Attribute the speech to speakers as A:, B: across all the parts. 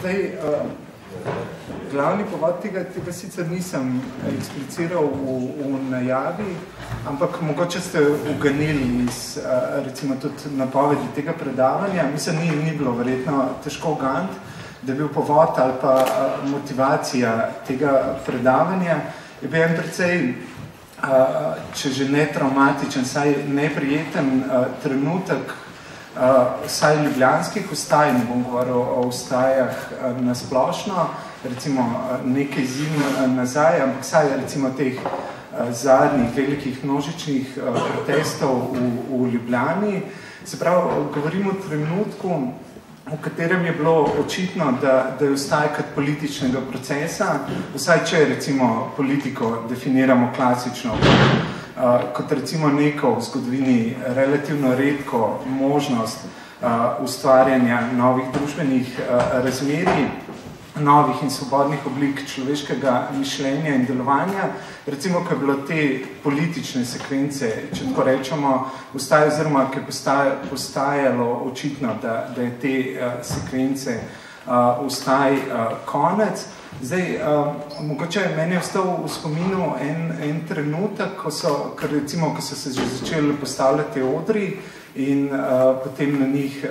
A: Zdaj, glavni povod tega sicer nisem ekspliciral v najavi, ampak mogoče ste uganili iz, recimo, tudi napovedi tega predavanja. Mislim, ni bilo verjetno težko uganiti, da je bil povod ali pa motivacija tega predavanja. Je bil en precej, če že ne traumatičen, saj neprijeten trenutek, vsaj ljubljanskih vstaj, ne bom govoril o vstajah nasplošno, recimo nekaj zim nazaj, ampak vsaj recimo teh zadnjih velikih množičnih protestov v Ljubljani. Se pravi, govorim o trenutku, v katerem je bilo očitno, da je vstaj kot političnega procesa, vsaj če recimo politiko definiramo klasično kot recimo neko v zgodovini relativno redko možnost ustvarjanja novih družbenih razmerij, novih in svobodnih oblik človeškega mišljenja in delovanja. Recimo, ko je bilo te politične sekvence, če tako rečemo, vstaje, oziroma, ki je postajalo očitno, da je te sekvence vstaj konec. Zdaj, mogoče meni je ostal v spominu en trenutek, ko so se že začeli postavljati odri in potem na njih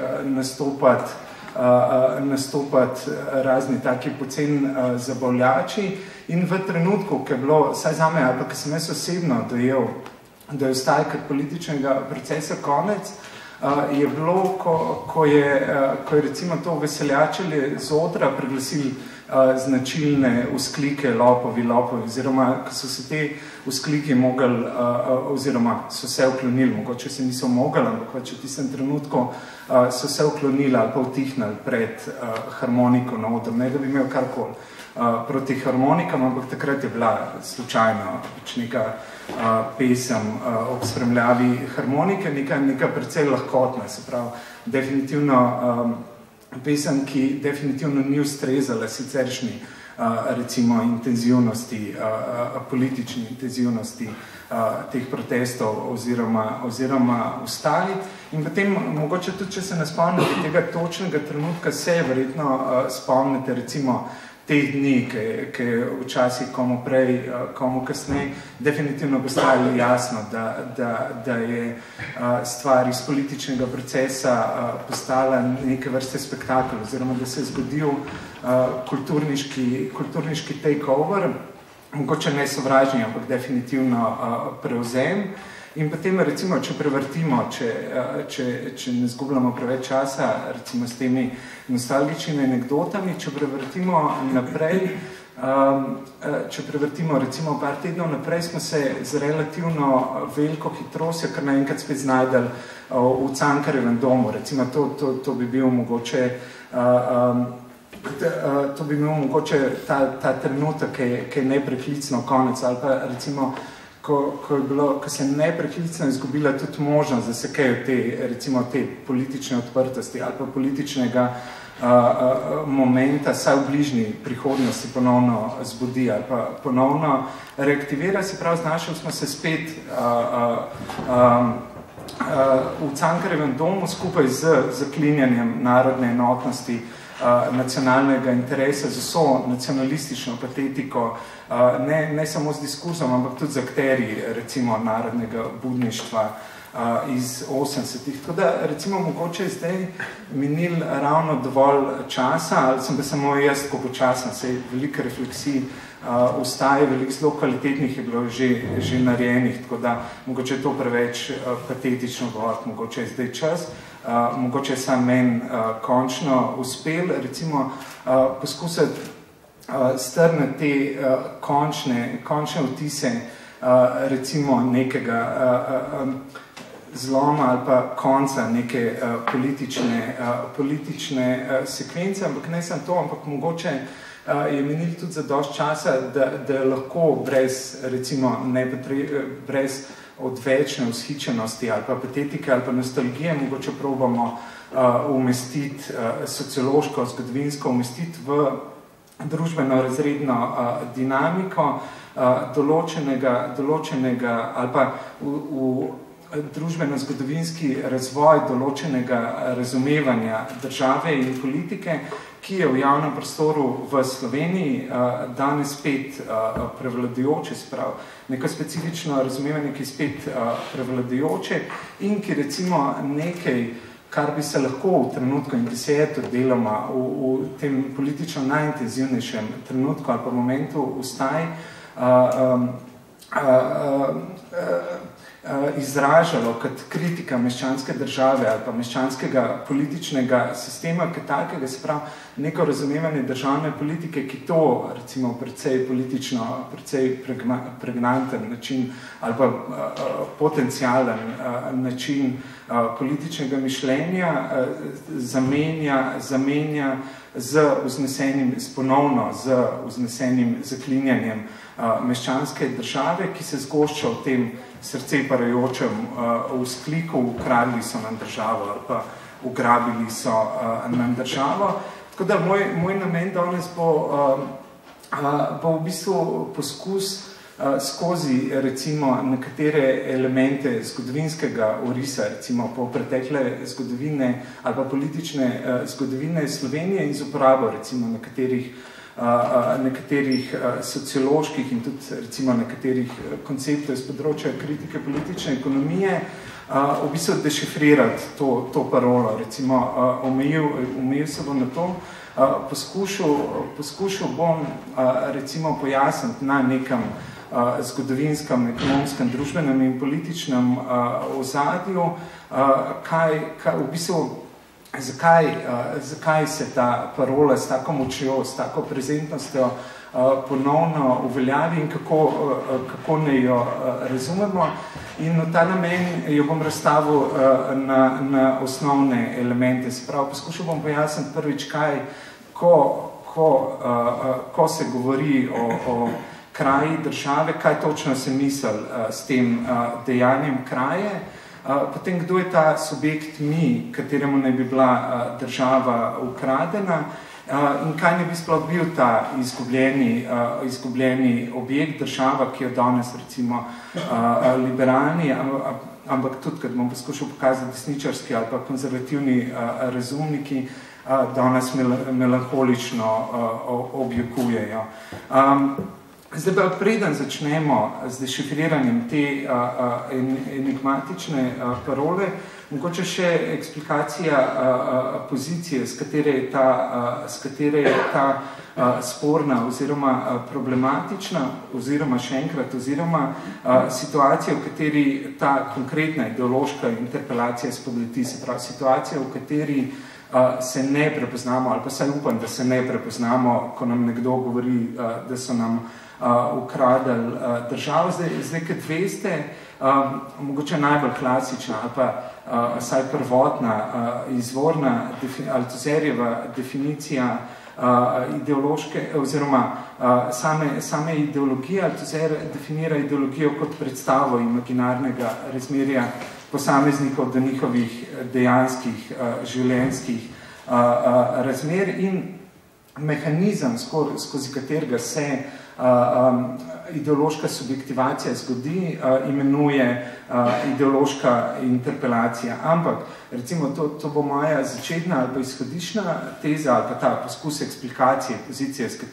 A: nastopati razni taki pocen zabavljači. In v trenutku, ki je bilo, saj zame, ali pa ki sem jaz osebno dojel, da je vstaj kot političnega procesa konec, je bilo, ko je recimo to veseljačili z odra priglasili značilne vzklike lopovi, oziroma ko so se te vzkliki mogli, oziroma so se uklonili, mogoče se niso mogli, ampak v tistem trenutku so se uklonili ali pa utihnili pred harmoniko na odru, ne da bi imel karkoli proti harmonikam, ampak takrat je bila slučajno neka pesem ob spremljavi harmonike, neka precej lahkotna, se pravi, definitivno pesem, ki definitivno ni ustrezala siceršnji, recimo, intenzivnosti, politični intenzivnosti teh protestov oziroma vstaj. In potem, mogoče tudi, če se ne spomnite tega točnega trenutka, se verjetno spomnite, recimo, teh dni, ki je včasih komu prej, komu kasneje, definitivno postajalo jasno, da je stvar iz političnega procesa postala neke vrste spektakel, oziroma da se je zgodil kulturniški takeover, mogoče ne sovražni, ampak definitivno prevzem. In potem, recimo, če prevrtimo, če ne zgubljamo preveč časa, recimo s temi nostalgičnimi anekdotami, če prevrtimo naprej, recimo par tednov naprej, smo se z relativno veliko hitrostjo kar naenkrat spet znajdeli v Cankarjevem domu. Recimo, to bi bil mogoče ta trenutek, ki je nepreklicno konec, ali pa recimo, ko se je nepreklicno izgubila tudi možnost, da se kaj recimo te politične odprtosti ali pa političnega momenta, saj v bližnji prihodnosti ponovno zbudi ali pa ponovno reaktivira, se pravi, znašli smo se spet v Cankarjevem domu skupaj z zaklinjanjem narodne enotnosti, nacionalnega interesa, z vso nacionalistično patetiko, ne samo z diskurzom, ampak tudi z akterji, recimo, narodnega budništva iz 80-ih. Tako da, recimo, mogoče je zdaj minil ravno dovolj časa, ali sem pa samo jaz tako počasno, saj veliko refleksij vstaje, veliko zelo kvalitetnih je bilo že narejenih, tako da mogoče je to preveč patetično govoriti, mogoče je zdaj čas. Mogoče je sam meni končno uspel, recimo, poskusiti strniti te končne vtise, recimo, nekega zloma ali pa konca neke politične sekvence, ampak ne samo to, ampak mogoče je menil tudi za dosti časa, da lahko brez, recimo, brez odvečne vzhičenosti ali pa patetike ali pa nostalgije, mogoče probamo umestiti sociološko, zgodovinsko, umestiti v družbeno-razredno dinamiko določenega ali pa v družbeno-zgodovinski razvoj določenega razumevanja države in politike, ki je v javnem prostoru v Sloveniji danes spet prevladujoče, se pravi, neko specifično razumevanje, ki je spet prevladujoče in ki recimo nekaj, kar bi se lahko v trenutku, in ki se je to deloma v tem politično najintenzivnejšem trenutku ali pa momentu vstaj, izražalo kot kritika meščanske države ali pa meščanskega političnega sistema, kot takega, se pravi, neko razumevanje državne politike, ki to, recimo, precej politično, precej pregnanten način ali pa potencialen način političnega mišljenja zamenja z ponovno z vznesenim zaklinjanjem meščanske države, ki se zgošča v tem srce parajočem vzkliku, ukradli so nam državo ali pa ugrabili so nam državo. Tako da moj namen danes bo v bistvu poskus skozi recimo nekatere elemente zgodovinskega orisa, recimo po pretekle zgodovine ali pa politične zgodovine Slovenije in z uporabo recimo nekaterih socioloških in tudi recimo nekaterih konceptov iz področja kritike politične ekonomije, v bistvu dešifrirati to parolo, recimo omejil se bom na to, poskušal bom recimo pojasniti na nekem zgodovinskem, ekonomskem, družbenem in političnem ozadju, v bistvu zakaj se ta parola s tako močjo, s tako prezentnostjo ponovno uveljavi in kako ne jo razumemo. In v ta namen jo bom razstavil na osnovne elemente. Se pravi, poskušal bom pojasniti prvič, kaj, ko se govori o kraji države, kaj točno se misli s tem dejanjem kraje, potem kdo je ta subjekt mi, kateremu ne bi bila država ukradena in kaj ne bi sploh bil ta izgubljeni objekt država, ki jo danes recimo liberalni, ampak tudi, kad bom poskušal pokazati desničarski ali pa konzervativni razumniki, danes melankolično objekujejo. Zdaj pa preden začnemo z dešifriranjem te enigmatične parole, mogoče še eksplikacija pozicije, s katere je ta sporna oziroma problematična, oziroma še enkrat, oziroma situacija, v kateri ta konkretna ideološka interpelacija spodleti, se pravi situacija, v kateri se ne prepoznamo, ali pa saj upam, da se ne prepoznamo, ko nam nekdo govori, da so nam ukradli državo. Zdaj, kot veste, mogoče najbolj klasična ali pa saj prvotna, izvorna Althuserjeva definicija ideološke oziroma same ideologije. Althuser definira ideologijo kot predstavo imaginarnega razmerja posameznikov do njihovih dejanskih življenjskih razmer in mehanizem, skozi katerega se ideološka subjektivacija zgodi, imenuje ideološka interpelacija. Ampak, recimo, to bo moja začetna ali pa izhodišna teza ali pa ta poskus eksplikacije pozicije, s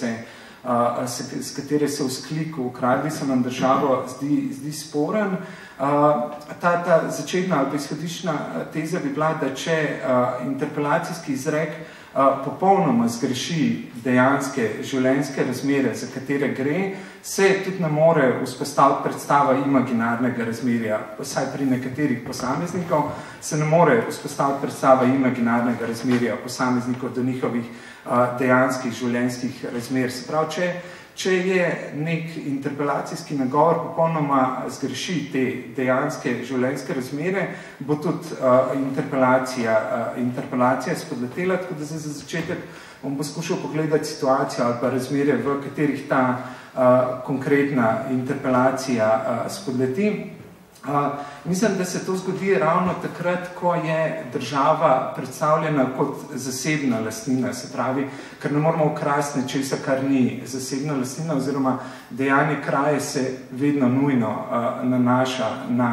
A: katere se v skliku ukradli so nam državo, zdi sporen. Ta začetna ali pa izhodišna teza bi bila, da če interpelacijski izrek popolnoma zgreši dejanske življenjske razmere, za katere gre, se tudi ne more vzpostaviti predstava imaginarnega razmerja. Vsaj pri nekaterih posameznikov se ne more vzpostaviti predstava imaginarnega razmerja posameznikov do njihovih dejanskih življenjskih razmer. Se pravi, če je nek interpelacijski nagovor popolnoma zgreši te dejanske življenjske razmere, bo tudi interpelacija spodletela, tako da za začetek bom poskušal pogledati situacijo ali pa razmere, v katerih ta konkretna interpelacija spodleti. Mislim, da se to zgodi ravno takrat, ko je država predstavljena kot zasebna lastnina, se pravi, ker ne moramo ukrasti nečesa, kar ni zasebna lastnina, oziroma dejanje kraje se vedno nujno nanaša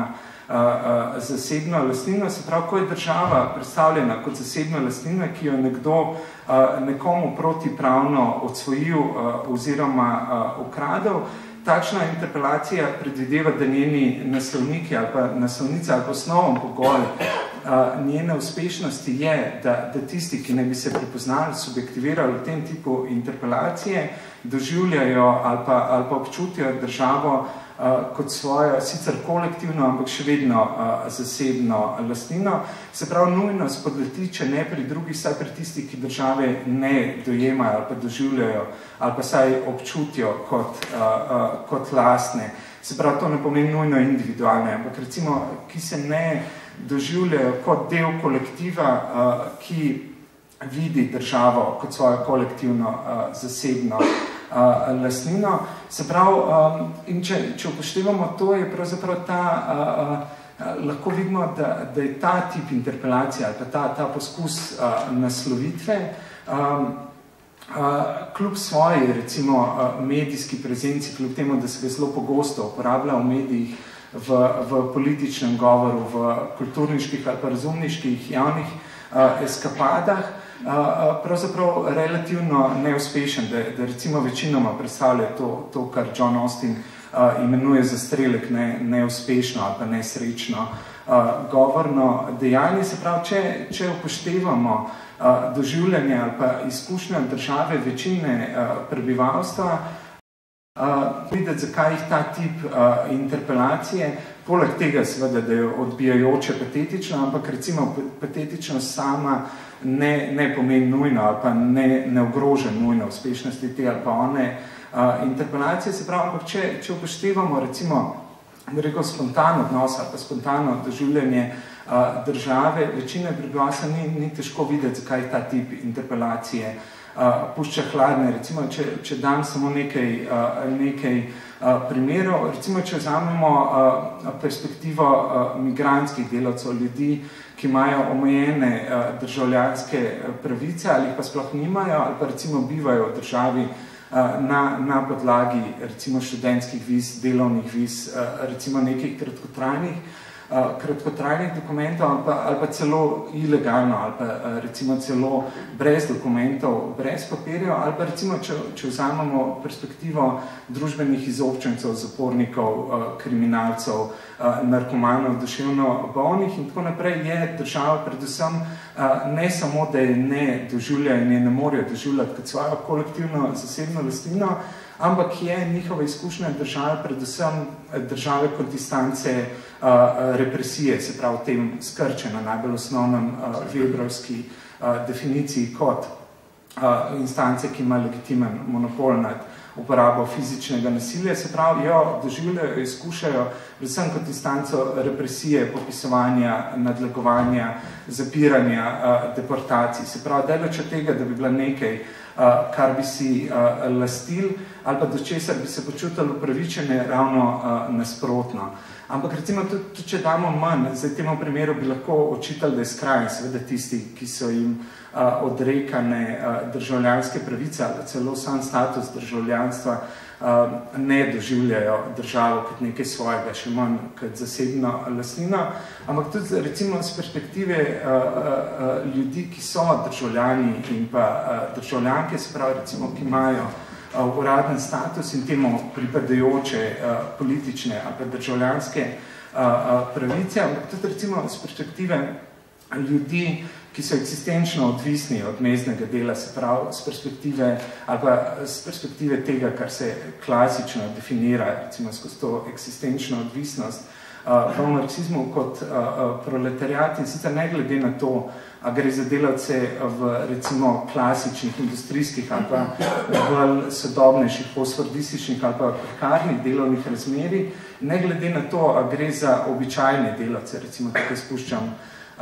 A: zasebno lastnino, se pravi, ko je država predstavljena kot zasebna lastnina, ki jo nekdo nekomu protipravno odsvojil oziroma ukradel, takšna interpelacija predvideva, da njeni naslovniki ali pa naslovnica ali pa osnoven pogoj njene uspešnosti je, da tisti, ki ne bi se prepoznali, subjektivirali v tem tipu interpelacije, doživljajo ali pa občutijo državo kot svojo, sicer kolektivno, ampak še vedno zasebno lastnino. Se pravi, nujno spodleti, če ne pri drugih, saj pri tistih, ki države ne dojemajo ali pa doživljajo ali pa saj občutijo kot lastne. Se pravi, to ne pomeni nujno individualne, ampak recimo, ki se ne doživljajo kot del kolektiva, ki vidi državo kot svojo kolektivno zasebno lastnino. Se pravi, in če upoštevamo to, je pravzaprav lahko vidimo, da je ta tip interpelacije ali pa ta poskus naslovitve kljub svoji, recimo, medijski prezenci, kljub temu, da se ga zelo pogosto uporablja v medijih, v političnem govoru, v kulturniških ali pa razumniških javnih eskapadah, pravzaprav relativno neuspešen, da recimo večinoma predstavlja to, kar John Austin imenuje za strelek neuspešno ali pa nesrečno govorno dejanje. Se pravi, če upoštevamo doživljanje ali pa izkušnje države večine prebivalstva, videti, zakaj jih ta tip interpelacije, poleg tega seveda, da je odbijajoče patetično, ampak recimo patetičnost sama ne pomeni nujno ali pa ne ogroža nujno uspešnosti te ali pa one interpelacije. Se pravi, ampak če upoštevamo recimo rekel spontan odnos ali pa spontano doživljanje države, večina prebivalstva ni težko videti, zakaj ta tip interpelacije pušča hladne. Recimo, če dam samo nekaj primerov, recimo, če vzamemo perspektivo migrantskih delavcev, ljudi, ki imajo omejene državljanske pravice ali pa sploh nimajo, ali pa recimo bivajo v državi na podlagi recimo študentskih viz, delovnih viz, recimo nekih kratkotrajnih dokumentov ali pa celo ilegalno ali pa recimo celo brez dokumentov, brez papirjev, ali pa recimo, če vzamemo perspektivo družbenih izobčencev, zapornikov, kriminalcev, narkomanov, duševno bolnih in tako naprej, je država predvsem ne samo, da je ne doživlja in je ne morejo doživljati kot svojo kolektivno zasebno lastnino, ampak je njihova izkušnja države predvsem države kot distance represije, se pravi v tem skrčena, najbolj osnovnem Weberovski definiciji kot instance, ki ima legitimen monopol nad uporabo fizičnega nasilja, se pravi, jo doživljajo, izkušajo predvsem kot instanco represije, popisovanja, nadlegovanja, zapiranja, deportacij. Se pravi, daleč od tega, da bi bila nekaj, kar bi si lastil ali pa do česar bi se počutili upravičene ravno nasprotno. Ampak recimo tudi, če damo manj, zdaj temu primeru bi lahko očitali, da je skrajni seveda tisti, ki so jim odrekane državljanske pravice ali celo sam status državljanstva ne doživljajo državo kot nekaj svojega, še manj kot zasebno lastnino, ampak tudi recimo z perspektive ljudi, ki so državljani in pa državljanke, se pravi recimo, ki imajo uraden status in temu pripadajoče politične ali pa državljanske pravice, ampak tudi recimo z perspektive ljudi, ki so eksistenčno odvisni od meznega dela, se pravi z perspektive ali pa z perspektive tega, kar se klasično definira, recimo skozi to eksistenčno odvisnost v marksizmu kot proletariat in sicer ne glede na to, a gre za delavce v recimo klasičnih, industrijskih ali pa bolj sodobnejših, postfordističnih ali pa prekarnih delovnih razmerij, ne glede na to, a gre za običajne delavce, recimo tukaj spuščam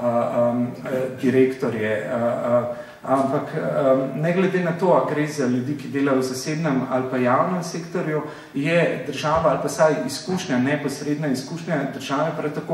A: direktorje, ampak ne glede na to, a gre za ljudi, ki delajo v zasebnem ali pa javnem sektorju, je država ali pa saj izkušnja, neposredna izkušnja države prav tako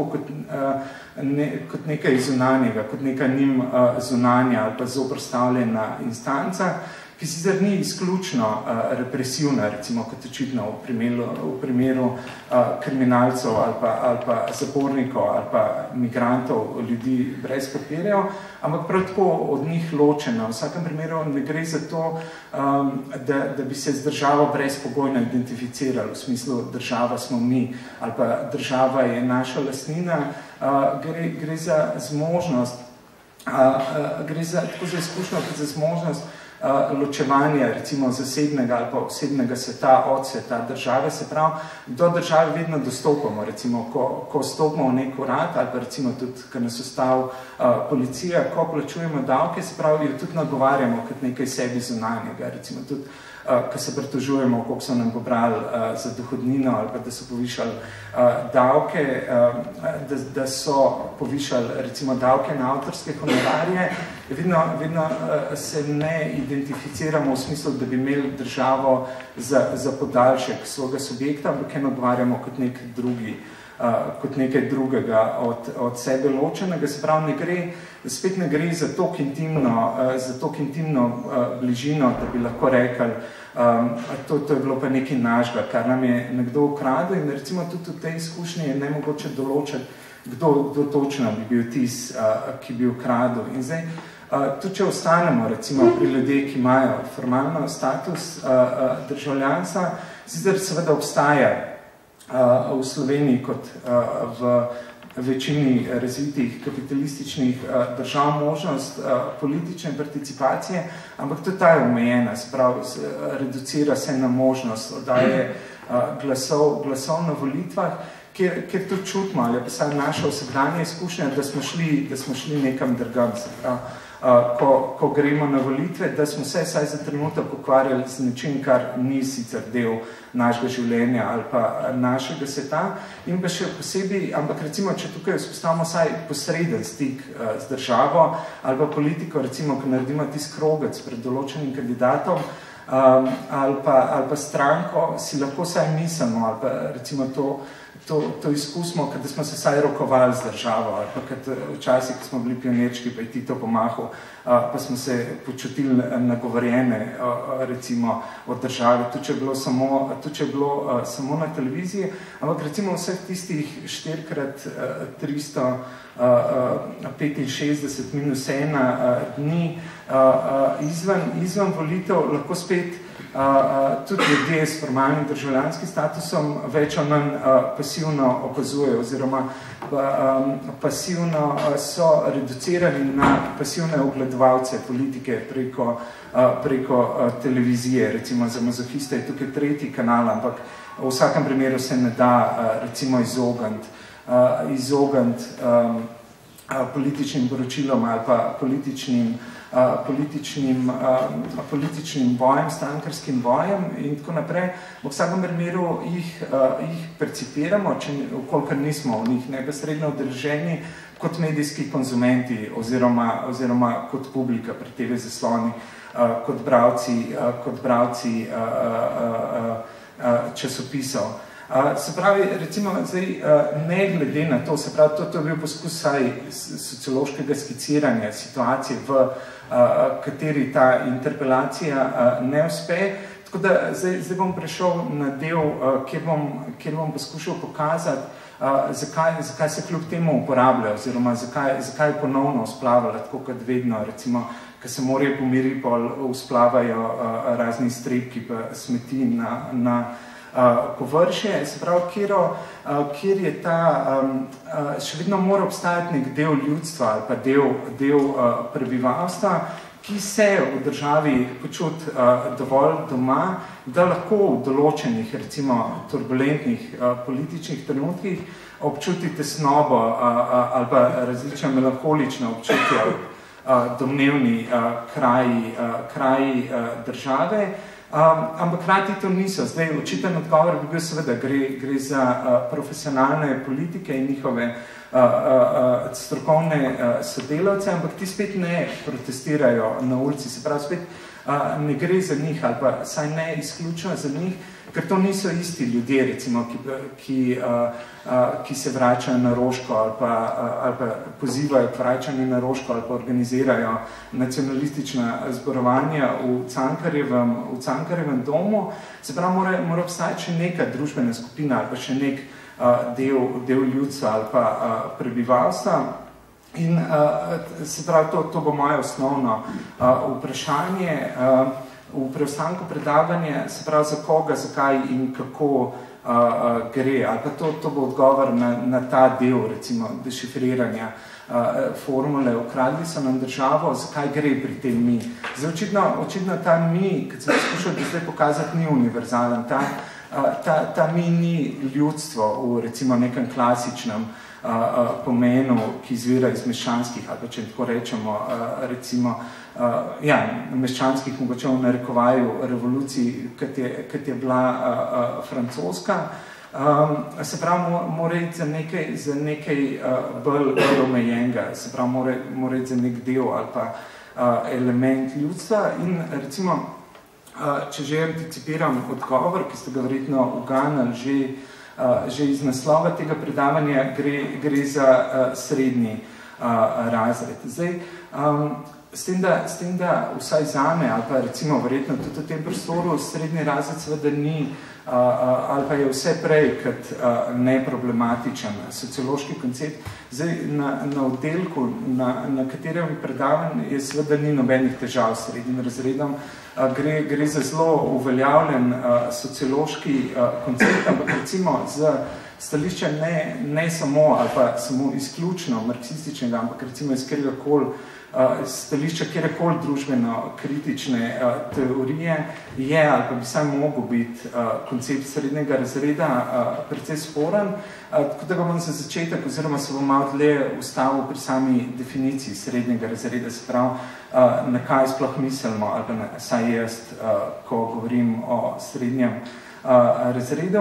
A: kot nekaj zunanjega, kot neka njim zunanja ali pa zoprstavljena instanca, ki sicer ni izključno represivna, recimo kot očitno v primeru kriminalcev ali pa zapornikov ali pa migrantov, ljudi brez papirjev, ampak prav tako od njih ločena. V vsakem primeru ne gre za to, da bi se z državo brezpogojno identificirali, v smislu država smo mi ali pa država je naša lastnina, gre za zmožnost, gre za tako za izkušnjo, kot za zmožnost ločevanja recimo zasebnega ali pa osebnega sveta od sveta države, se pravi, do države vedno dostopamo, recimo, ko stopimo v nek urad ali pa recimo tudi, ko nas ustavi policija, ko plačujemo davke, se pravi, jo tudi nagovarjamo kot nekaj sebi zunanjega, recimo tudi, ko se pritožujemo, koliko so nam pobrali za dohodnino ali pa da so povišali davke, da so povišali recimo davke na avtorske honorarje, vedno se ne identificiramo v smislu, da bi imeli državo za podaljšek svojega subjekta, ampak je nagovarjamo kot nek drugi, kot nekaj drugega od sebe ločenega, se pravi, spet ne gre za toliko intimno bližino, da bi lahko rekli, to je bilo pa nekaj našega, kar nam je nekdo ukradel in recimo tudi v tej izkušnji je nemogoče določiti, kdo točno bi bil tis, ki bi ukradel. In zdaj, tudi če ostanemo recimo pri ljudeh, ki imajo formalno status državljanstva, sicer seveda obstaja v Sloveniji kot v večini razvitih kapitalističnih držav možnost politične participacije, ampak tudi ta je omejena, sprav, reducira se na možnost oddaje glasov na volitvah, kjer to čutimo, ali pa saj naša vsakdanja izkušnja, da smo šli nekam drugam, se pravi, ko gremo na volitve, da smo se saj za trenutek ukvarjali z nečim, kar ni sicer del našega življenja ali pa našega sveta. In pa še posebej, ampak recimo, če tukaj vzpostavimo saj posreden stik z državo ali pa politiko, recimo, ko naredimo tisti krogec pred določenim kandidatom ali pa stranko, si lahko saj mislimo ali pa recimo to izkusimo, da smo se saj rokovali z državo, ali pa včasih, ko smo bili pionirčki, pa je Tito pomahal, pa smo se počutili nagovorjene, recimo, od države, tudi če je bilo samo na televiziji, ampak recimo vseh tistih 4x365 -1 dni izven volitev lahko spet tudi ljudje s formalnim državljanskim statusom več ali manj pasivno opazujejo oziroma pasivno so reducirani na pasivne ogledovalce politike preko televizije. Recimo za mazohiste je tukaj 3. kanal, ampak v vsakem primeru se ne da recimo izogniti političnim poročilom ali pa političnim bojem, strankarskim bojem in tako naprej. V vsakem primeru jih percipiramo, vkolikor nismo v njih neposredno udeleženi, kot medijski konzumenti oziroma kot publika pri TV zasloni, kot bralci časopisov. Se pravi, recimo, zdaj, ne glede na to, se pravi, to je bil poskus sociološkega skiciranja situacije, v kateri ta interpelacija ne uspe. Tako da zdaj bom prešel na del, kjer bom poskušal pokazati, zakaj se kljub temu uporablja, oziroma zakaj ponovno usplavala, tako kot vedno, recimo, ko se morje pomiri, pol usplavajo razni strepki pa smeti na površje, se pravi, kjer je ta, še vedno mora obstajati nek del ljudstva ali pa del prebivalstva, ki se v državi počuti dovolj doma, da lahko v določenih, recimo, turbulentnih političnih trenutkih občuti tesnobo ali pa različna melankolična občutja domnevni kraji države, ampak krati to niso. Zdaj, očiten odgovor bi bil seveda, gre za profesionalne politike in njihove strokovne sodelavce, ampak ti spet ne protestirajo na ulici, se pravi, spet ne gre za njih, ali pa saj ne izključno za njih, ker to niso isti ljudje, recimo, ki se vračajo na Roško ali pa pozivajo k vračanju na Roško ali pa organizirajo nacionalistična zborovanja v Cankarjevem domu. Se pravi, mora obstajati še neka družbena skupina ali pa še nek del ljudstva ali pa prebivalstva. In se pravi, to bo moje osnovno vprašanje. V preostanku predavanja, se pravi, za koga, zakaj in kako gre, ali pa to bo odgovor na ta del, recimo, dešifriranja formule, ukradli so nam državo, zakaj gre pri tem mi. Zdaj, očitno ta mi, kad sem skušal do zdaj pokazati, ni univerzalen. Ta mi ni ljudstvo v, recimo, nekem klasičnem pomenu, ki izvira iz meščanskih, ali pa če tako rečemo, recimo, meščanskih, mogoče v narekovaju revoluciji, kot je bila francoska. Se pravi, mora iti za nekaj bolj omejenega, se pravi, mora iti za nek del ali pa element ljudstva. In recimo, če že anticipiram odgovor, ki ste ga verjetno uganili že iz naslova tega predavanja, gre za srednji razred. Zdaj, s tem, da vsaj zame, ali pa recimo verjetno tudi v tem prostoru, srednji razred seveda ni, ali pa je vse prej kot neproblematičen sociološki koncept. Zdaj, na oddelku, na katerem predavanj, je seveda ni nobenih težav s srednjim razredom. Gre za zelo uveljavljen sociološki koncept, ampak recimo z stališča ne samo ali pa samo izključno marksističnega, ampak recimo iz kateregakoli stališča kjerekoli družbeno kritične teorije je ali pa bi saj mogel biti koncept srednjega razreda precej sporen, tako da ga bom za začetek oziroma se bom malo dlje ustavil pri sami definiciji srednjega razreda, se pravi, na kaj sploh mislimo, ali pa saj jaz, ko govorim o srednjem razredu.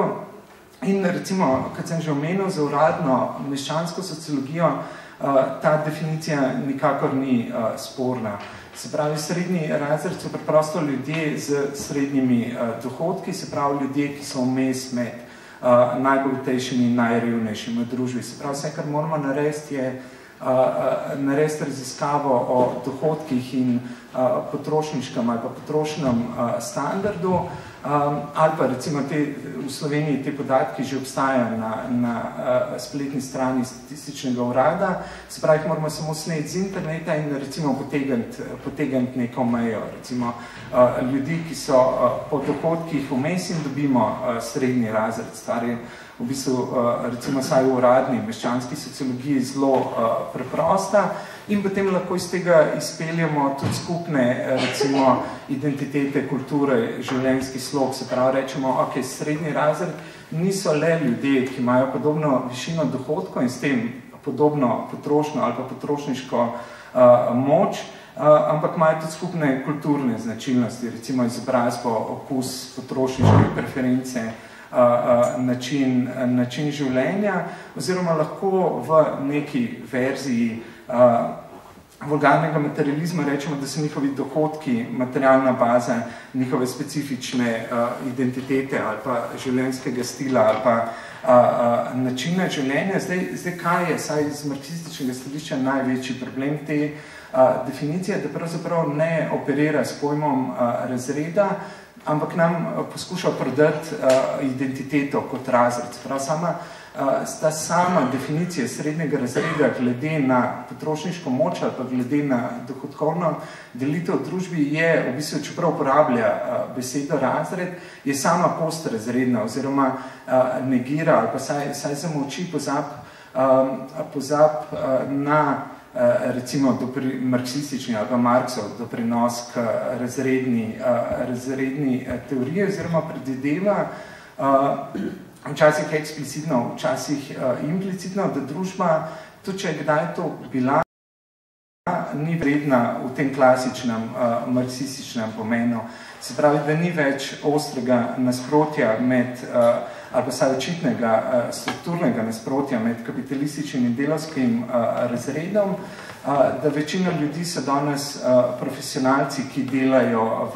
A: In recimo, kot sem že omenil, za uradno meščansko sociologijo ta definicija nikakor ni sporna. Se pravi, srednji razred so preprosto ljudje z srednjimi dohodki, se pravi ljudje, ki so vmes med najbogatejšimi in najrevnejšimi v družbi. Se pravi, vse, kar moramo narediti, je narediti raziskavo o dohodkih in potrošniškem ali pa potrošnem standardu, ali pa recimo v Sloveniji te podatki že obstajajo na spletni strani statističnega urada, se pravi, jih moramo samo sneti z interneta in recimo potegniti neko mejo, recimo ljudi, ki so po dohodkih vmes in dobimo srednji razred, stvar je v bistvu, recimo, saj v uradni meščanski sociologiji zelo preprosta in potem lahko iz tega izpeljamo tudi skupne, recimo, identitete, kulture, življenjski slog, se pravi, rečemo, ok, srednji razred niso le ljudje, ki imajo podobno višino dohodkov in s tem podobno potrošno ali pa potrošniško moč, ampak imajo tudi skupne kulturne značilnosti, recimo izobrazbo, okus, potrošniške preference, način življenja, oziroma lahko v neki verziji vulgarnega materializma rečemo, da so njihovi dohodki, materialna baza, njihove specifične identitete ali pa življenjskega stila ali pa načina življenja. Zdaj kaj je, saj iz marksističnega stališča največji problem te definicije, da pravzaprav ne operira s pojmom razreda, ampak nam poskuša prodati identiteto kot razred. Ta sama definicija srednjega razreda glede na potrošniško moč ali pa glede na dohodkovno delitev v družbi je, v bistvu, čeprav uporablja besedo razred, je sama postrazredna oziroma negira ali pa saj zamoči pozab na recimo marksistični ali pa Marksov doprinos k razredni teoriji oziroma predvideva včasih eksplicitno, včasih implicitno, da družba, tudi če je kdaj to bila, ni vredna v tem klasičnem marksističnem pomenu. Se pravi, da ni več ostrega nasprotja med ali pa saj očitnega strukturnega nasprotja med kapitalističnim in delavskim razredom, da večina ljudi so danes profesionalci, ki delajo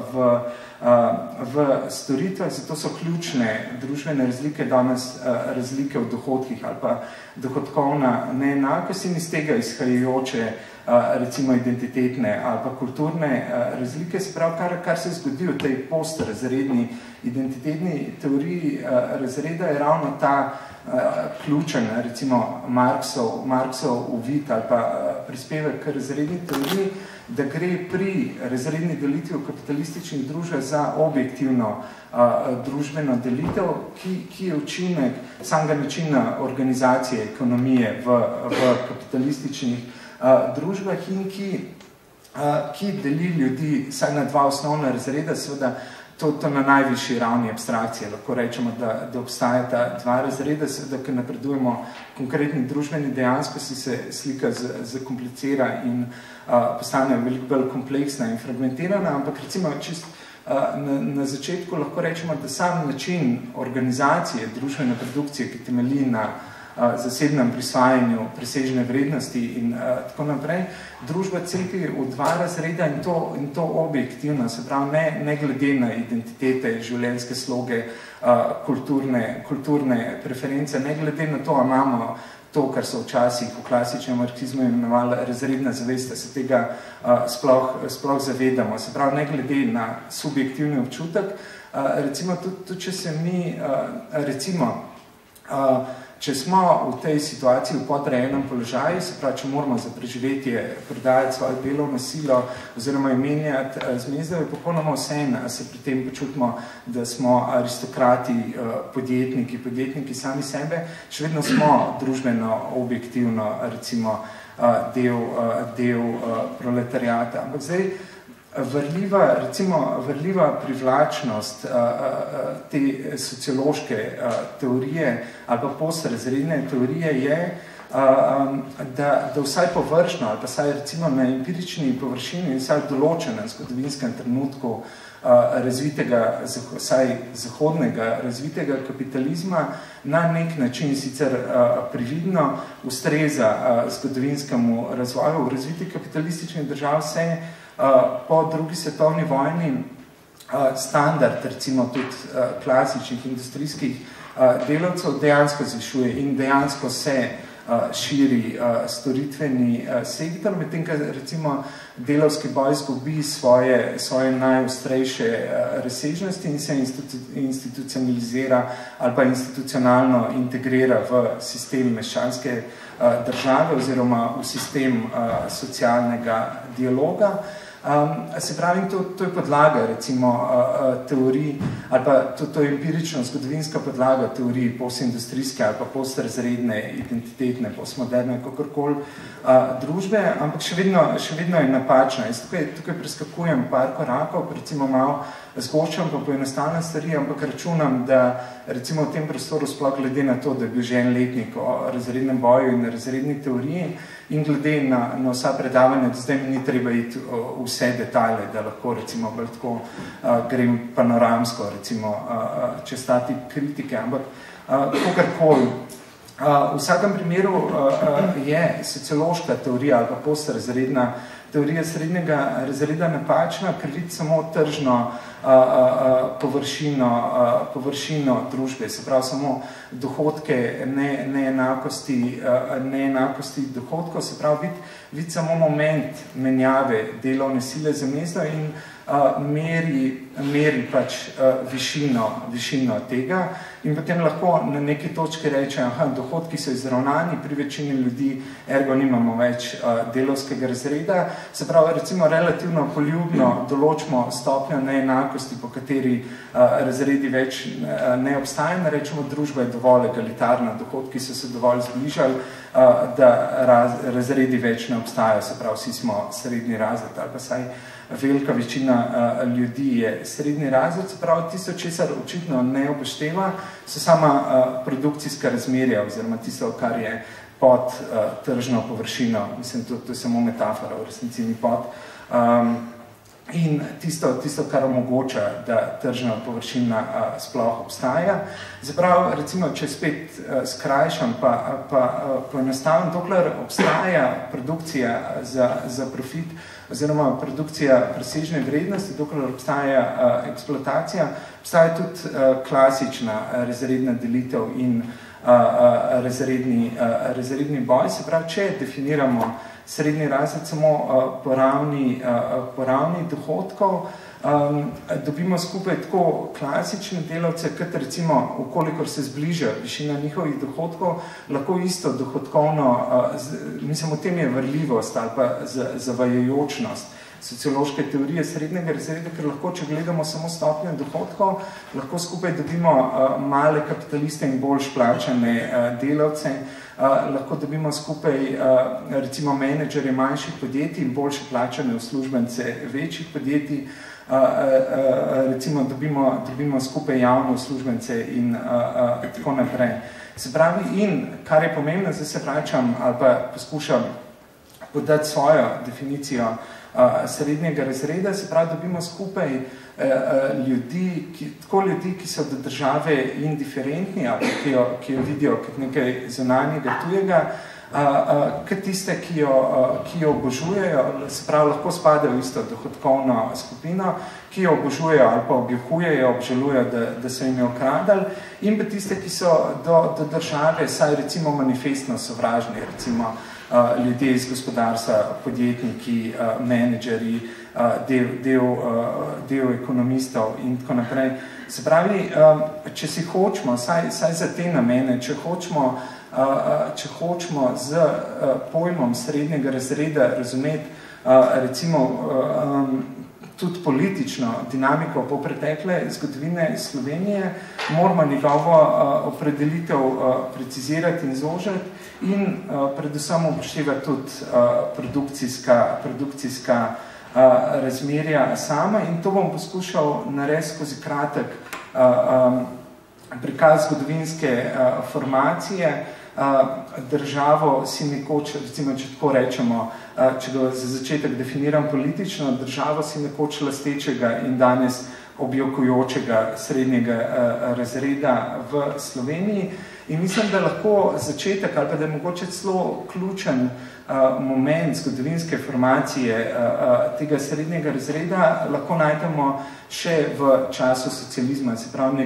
A: v storitvah, zato so ključne družbene razlike danes razlike v dohodkih ali pa dohodkovna neenakost in iz tega izhajajoče recimo identitetne ali pa kulturne razlike, se pravi, kar se zgodi v tej postrazredni identitetni teoriji razreda je ravno ta ključen, recimo Marksov uvid ali pa prispevek k razredni teoriji, da gre pri razredni delitvi v kapitalističnih družbah za objektivno družbeno delitev, ki je učinek samega načina organizacije ekonomije v kapitalističnih družbah in ki deli ljudi saj na dva osnovna razreda, seveda to na najvišji ravni abstrakcije. Lahko rečemo, da obstajata dva razreda, seveda, ker napredujemo konkretni družbeni dejanskosti, se slika zakomplicira in postane veliko bolj kompleksna in fragmentirana, ampak recimo čist na začetku lahko rečemo, da sam način organizacije družbene produkcije, ki temelji na zasebnem prisvajanju presežne vrednosti in tako naprej, družba cepi v dva razreda in to objektivno, se pravi, ne glede na identitete, življenjske sloge, kulturne preference, ne glede na to, imamo to, kar so včasih v klasičnem marksizmu imenovali razredna zavest, da se tega sploh zavedamo. Se pravi, ne glede na subjektivni občutek, recimo tudi, če se mi, če smo v tej situaciji v podrejenem položaju, se pravi, če moramo za preživetje prodajati svojo delovno silo oziroma imenjati zmezdo, je popolnoma vseeno, se pri tem počutimo, da smo aristokrati, podjetniki sami sebe, še vedno smo družbeno, objektivno, recimo, del proletariata. Ampak zdaj, vrljiva privlačnost te sociološke teorije ali pa postrazredne teorije je, da vsaj površno ali pa vsaj recimo na empirični površini, vsaj v določenem zgodovinskem trenutku razvitega, vsaj zahodnega razvitega kapitalizma na nek način sicer prividno ustreza zgodovinskemu razvoju. V razvitih kapitalističnih držav se po drugi svetovni vojni standard, recimo tudi klasičnih industrijskih delavcev, dejansko zvišuje in dejansko se širi storitveni sektor, medtem kar recimo delavski boj izgubi svoje najostrejše razsežnosti in se institucionalizira ali pa institucionalno integrira v sistem meščanske države oziroma v sistem socialnega dialoga. Se pravi, to je podlaga, recimo, teorij, ali pa to je empirično zgodovinska podlaga teorij postindustrijske ali pa postrazredne, identitetne, postmoderne, kakorkoli družbe, ampak še vedno je napačna. Jaz tukaj preskakujem par korakov, recimo malo zgoščam pa poenostavljam stvari, ampak računam, da recimo v tem prostoru sploh glede na to, da je bil že en letnik o razrednem boju in razredni teoriji in glede na vsa predavanja, da zdaj mi ni treba iti vse detajle, da lahko recimo bolj tako grem panoramsko, recimo čez ta tip kritike, ampak kakorkoli. V vsakem primeru je sociološka teorija ali pa postrazredna teorija srednjega razreda napačna, ker vidi samo tržno površino družbe, se pravi samo dohodke, neenakosti dohodkov, se pravi vidi samo moment menjave delovne sile za mesto in meri pač višino tega in potem lahko na neki točki reče, dohodki so izravnani, pri večini ljudi ergo nimamo več delovskega razreda, se pravi recimo relativno poljubno določimo stopnjo neenakosti, po kateri razredi več ne obstajajo, rečemo, družba je dovolj egalitarna, dohodki so se dovolj zbližali, da razredi več ne obstajajo, se pravi, vsi smo srednji razred ali pa saj velika večina ljudi je srednji razred, se pravi, tisto, česar očitno ne upošteva, so sama produkcijska razmerja oziroma tisto, kar je pod tržno površino, mislim, to je samo metafora, v resnici ni pod. in tisto, kar omogoča, da tržna površina sploh obstaja. Zaprav, recimo, če spet skrajšam, pa poenostavim, dokler obstaja produkcija za profit, oziroma produkcija presežne vrednosti, dokler obstaja eksploatacija, obstaja tudi klasična razredna delitev in razredni boj. Se pravi, če definiramo srednji razred samo po ravni dohodkov, dobimo skupaj tako klasične delavce, kot recimo, ukolikor se zbliža višina njihovih dohodkov, lahko isto dohodkovno, mislim, v tem je vrljivost ali pa zavajajočnost sociološke teorije srednjega razreda, ker lahko, če gledamo samo stopnje dohodkov, lahko skupaj dobimo male kapitaliste in boljš plačane delavce, lahko dobimo skupaj recimo menedžerje manjših podjetij in boljše plačane uslužbence večjih podjetij, recimo dobimo skupaj javne uslužbence in tako naprej. Se pravi, in kar je pomembno, zdaj se vračam ali pa poskušam podati svojo definicijo srednjega razreda, se pravi, dobimo skupaj ljudi, ki so do države indiferentni ali ki jo vidijo kot nekaj zunanjega tujega, kot tiste, ki jo obožujejo, se pravi, lahko spadajo v isto dohodkovno skupino, ki jo obožujejo ali pa objohujejo, obžalujejo, da so jim jo okradali, in pa tiste, ki so do države, saj recimo manifestno sovražni, recimo ljudje iz gospodarstva, podjetniki, menedžeri, del ekonomistov in tako naprej. Se pravi, če si hočemo, saj za te namene, če hočemo z pojmom srednjega razreda razumeti recimo tudi politično dinamiko po pretekle zgodovine Slovenije, moramo njegovo opredelitev precizirati in zožiti in predvsem upoštevati tudi produkcijska razmerja sama, in to bom poskušal narediti skozi kratek prikaz zgodovinske formacije. Državo si nekoč, recimo, če tako rečemo, če ga za začetek definiram politično, državo si nekoč lastečega in danes objokujočega srednjega razreda v Sloveniji. In mislim, da lahko začetek, ali pa da je mogoče celo ključen moment zgodovinske formacije tega srednjega razreda, lahko najdemo še v času socializma. Se pravi,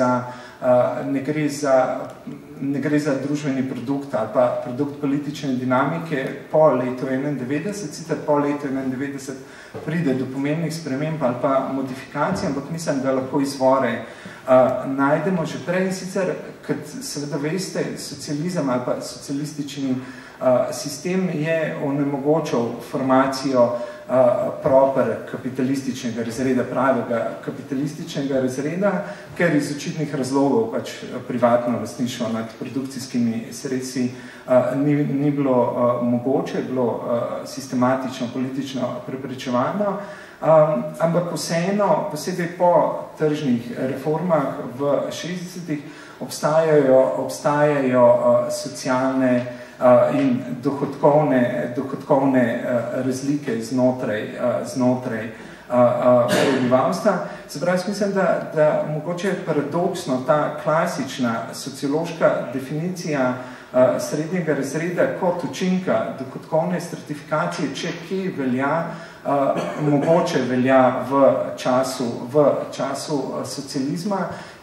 A: ne gre za družbeni produkt ali pa produkt politične dinamike po letu 91, sicer po letu 91 pride do pomembnih sprememb ali pa modifikacij, ampak mislim, da lahko izvore najdemo že prej, in sicer, kot seveda veste, socializem ali pa socialistični sistem je onemogočal formacijo proper kapitalističnega razreda, pravega kapitalističnega razreda, ker iz očitnih razlogov pač privatno lastništvo nad produkcijskimi sredstvi ni bilo mogoče, je bilo sistematično, politično preprečevano, ampak vseeno, posebej po tržnih reformah v 60-ih obstajajo socialne in dohodkovne razlike znotraj prebivalstva. Se pravi, mislim, da mogoče je paradoksno ta klasična sociološka definicija srednjega razreda kot učinka dohodkovne stratifikacije, če kje velja, mogoče velja v času socializma,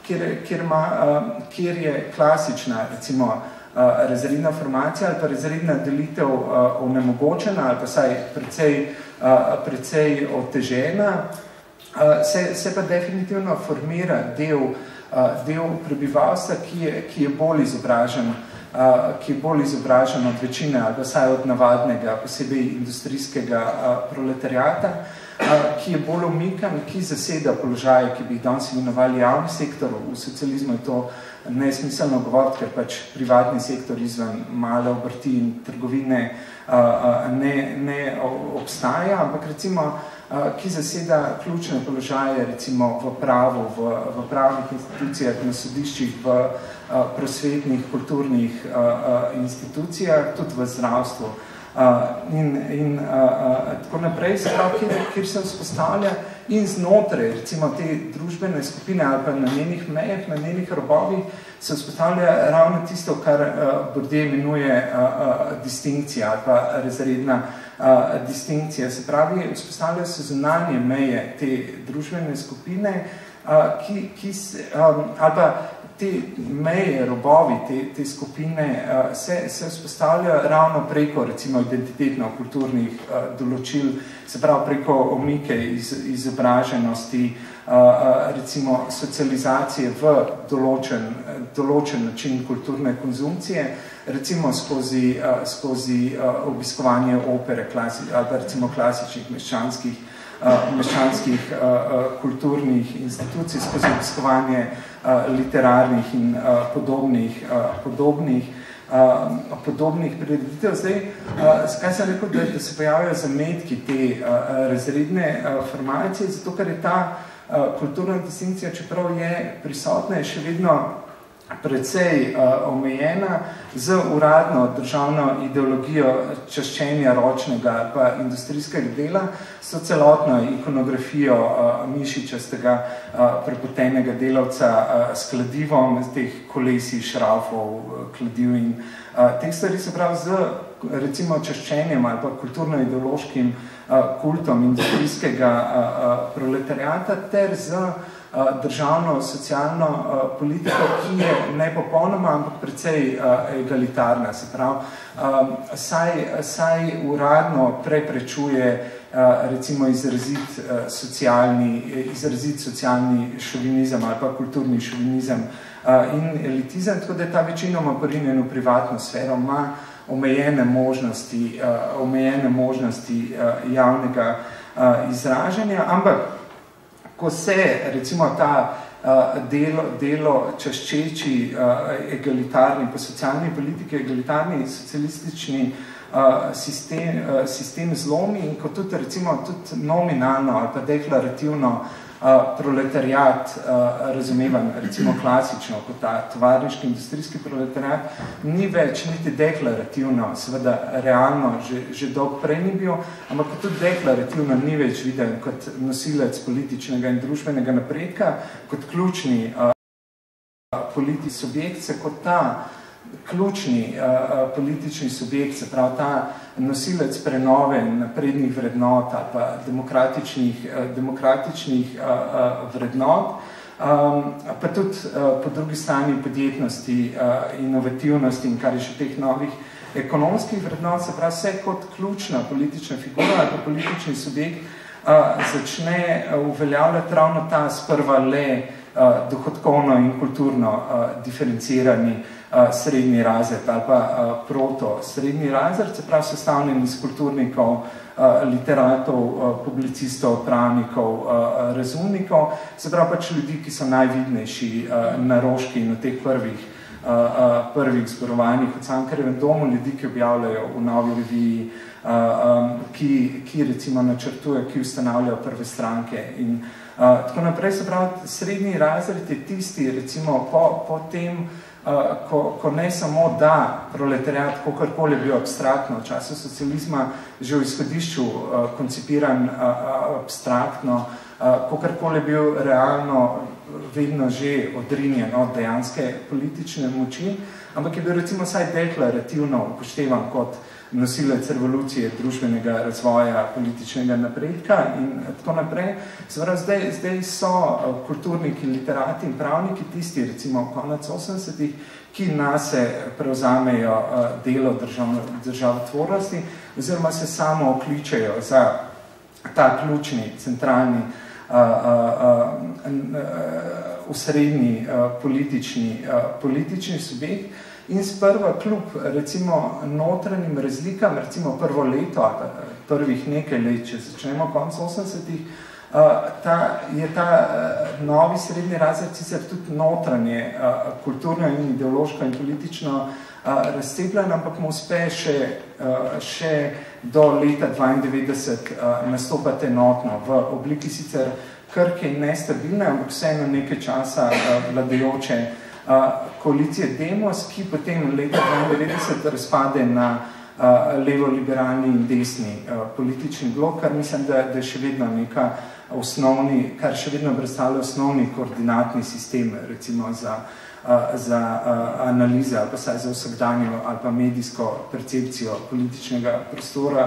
A: kjer je klasična, recimo, razredna formacija ali pa razredna delitev onemogočena ali pa saj precej otežena, se pa definitivno formira del prebivalstva, ki je bolj izobražen od večine ali pa saj od navadnega, posebej industrijskega proletariata, ki je bolj umikan, ki zaseda položaje, ki bi jih danes imenovali javni sektor. V socializmu je to nesmiselno govoriti, ker pač privatni sektor izven male obrti in trgovine ne obstaja, ampak recimo, ki zaseda ključne položaje recimo v pravu, v pravnih institucijah, na sodiščih, v prosvetnih, kulturnih institucijah, tudi v zdravstvu in tako naprej, se pravi, kjer se vzpostavlja in znotraj, recimo, te družbene skupine ali pa na njenih mejah, na njenih robovih, se vzpostavlja ravno tisto, kar Bourdieu imenuje distinkcija ali pa razredna distinkcija. Se pravi, vzpostavljajo se zunanje meje te družbene skupine, ali pa te meje, robovi, te skupine se vzpostavljajo ravno preko, recimo, identitetno-kulturnih določil, se pravi preko omike izobraženosti, recimo socializacije v določen način kulturne konzumcije, recimo skozi obiskovanje opere ali pa recimo klasičnih meščanskih kulturnih institucij, skozi obiskovanje literarnih in podobnih prireditev. Zdaj, kaj sem rekel, da se pojavljajo zametki te razredne formacije, zato ker je ta kulturna distinkcija, čeprav je prisotna, je še vedno precej omejena z uradno državno ideologijo čaščenja ročnega pa industrijskega dela, so celotno ikonografijo mišičastega prepotenega delavca s kladivom, teh kolesij, šrafov, kladiv in teh stvari, se pravi z recimo čaščenjem ali pa kulturno-ideološkim kultom industrijskega proletariata ter z državno socialno politiko, ki je ne popolnoma, ampak precej egalitarna, se pravi, saj uradno preprečuje recimo izrazit socialni šovinizem ali pa kulturni šovinizem in elitizem, tako da je ta večinoma porinjen v privatno sfero, ima omejene možnosti javnega izražanja, ampak ko se recimo ta delo čaščeči egalitarni, po socialni politiki egalitarni socialistični sistem zlomi in ko tudi recimo tudi nominalno ali pa deklarativno proletariat razumevan, recimo klasično, kot ta tovarniški industrijski proletariat, ni več niti deklarativno, seveda realno že dolgo prej ni bil, ampak tudi deklarativno ni več viden kot nosilec političnega in družbenega napredka, kot ključni politični subjekt, se kot ta ključni politični subjekt, se pravi ta nosilec prenove naprednih vrednot ali pa demokratičnih vrednot, pa tudi po drugi strani podjetnosti, inovativnosti in kar je še teh novih ekonomskih vrednot, se pravi vse kot ključna politična figura ali pa politični subjekt začne uveljavljati ravno ta sprva le dohodkovno in kulturno diferencirani srednji razred ali pa proto-srednji razred, se pravi sestavljen iz kulturnikov, literatov, publicistov, pravnikov, razumnikov, se pravi pač ljudi, ki so najvidnejši na Roški in v teh prvih zborovanjih v Cankarjevem domu, ljudi, ki objavljajo v Novi reviji, ki recimo načrtujejo, ki ustanavljajo prve stranke in tako naprej. Se pravi, srednji razred je tisti, recimo po tem, ko ne samo da proletariat, kakorkoli je bil abstraktno v času socializma, že v izhodišču koncipiran abstraktno, kakorkoli je bil realno vedno že odrinjen od dejanske politične moči, ampak je bil recimo vsaj deklarativno upoštevan kot nosilec revolucije, družbenega razvoja, političnega napredka in tako naprej. Zdaj so kulturniki, literati in pravniki tisti, recimo konec 80-ih, ki nase prevzamejo delo državotvornosti oziroma se samo okličejo za ta ključni, centralni, osrednji politični subjekt. In sprva kljub recimo notranjim razlikam, recimo prvo leto, prvih nekaj let, če začnemo konc 80-ih, je ta novi srednji razred sicer tudi notranje, kulturno in ideološko in politično razcepljen, ampak mu uspe še do leta 92 nastopati enotno v obliki sicer krhke in nestabilne, ampak vseeno nekaj časa vladajoče koalicije Demos, ki potem leta 92 razpade na levo-liberalni in desni politični blok, kar mislim, da je še vedno neka kar še vedno predstavlja osnovni koordinatni sistem, recimo za analize ali pa saj za vsakdanjo ali pa medijsko percepcijo političnega prostora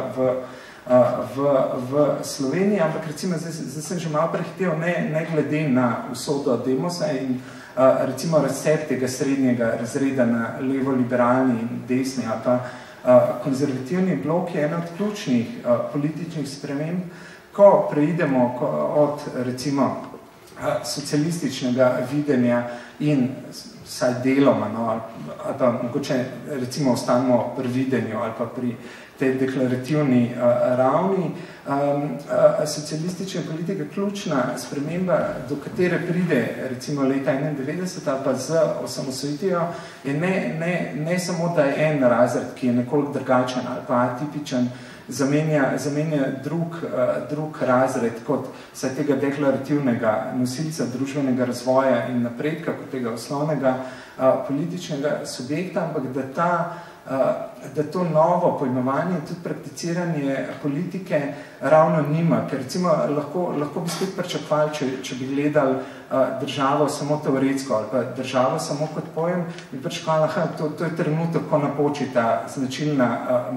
A: v Sloveniji, ampak recimo zdaj sem že malo prehitel, ne glede na usodo Demosa in recimo razcep tega srednjega razreda na levo-liberalni in desni ali pa konzervativni blok je ena od ključnih političnih sprememb, ko preidemo od recimo socialističnega videnja in vsaj deloma, ali pa mogoče recimo ostanemo pri videnju ali pa pri tej deklarativni ravni, socialistične politike ključna sprememba, do katere pride recimo leta 91 ali pa z osamosvojitvijo, je ne samo, da je en razred, ki je nekoliko drugačen ali pa atipičen, zamenja drug razred kot vsaj tega deklarativnega nosilca družbenega razvoja in napredka, kot tega osnovnega političnega subjekta, ampak da to novo pojmovanje in tudi prakticiranje politike ravno nima, ker recimo lahko bi spet pričakovali, če bi gledali državo samo teoretsko ali pa državo samo kot pojem, bi pričakovali, to je trenutek, ko napoči ta značilna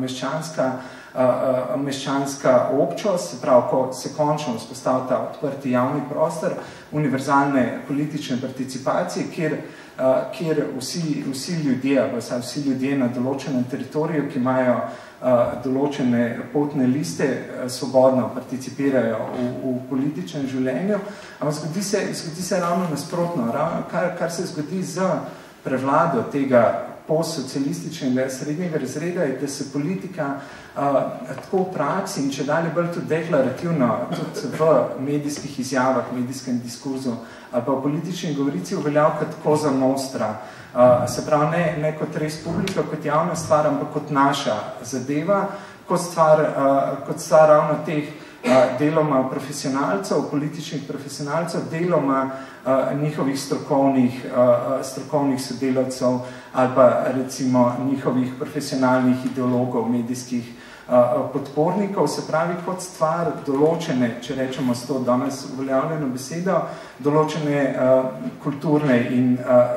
A: meščanska občost, se pravi, ko se končno vzpostavlja ta odprti javni prostor, univerzalne politične participacije, kjer vsi ljudje na določenem teritoriju, ki imajo določene potne liste, svobodno participirajo v političnem življenju. Ampak zgodi se ravno nasprotno, kar se zgodi z prevlado tega postsocialističnega srednjega razreda, je, da se politika tako v praksi in če dalje bolj tudi deklarativno, tudi v medijskih izjavah, medijskem diskurzu ali pa v politični govorici uveljavlja kot cosa nostra. Se pravi, ne kot res publika, kot javna stvar, ampak kot naša zadeva, kot stvar ravno teh deloma profesionalcev, političnih profesionalcev, deloma njihovih strokovnih sodelavcev ali pa recimo njihovih profesionalnih ideologov, medijskih podpornikov, se pravi kot stvar določene, če rečemo s to danes uveljavljeno besedo, določene kulturne in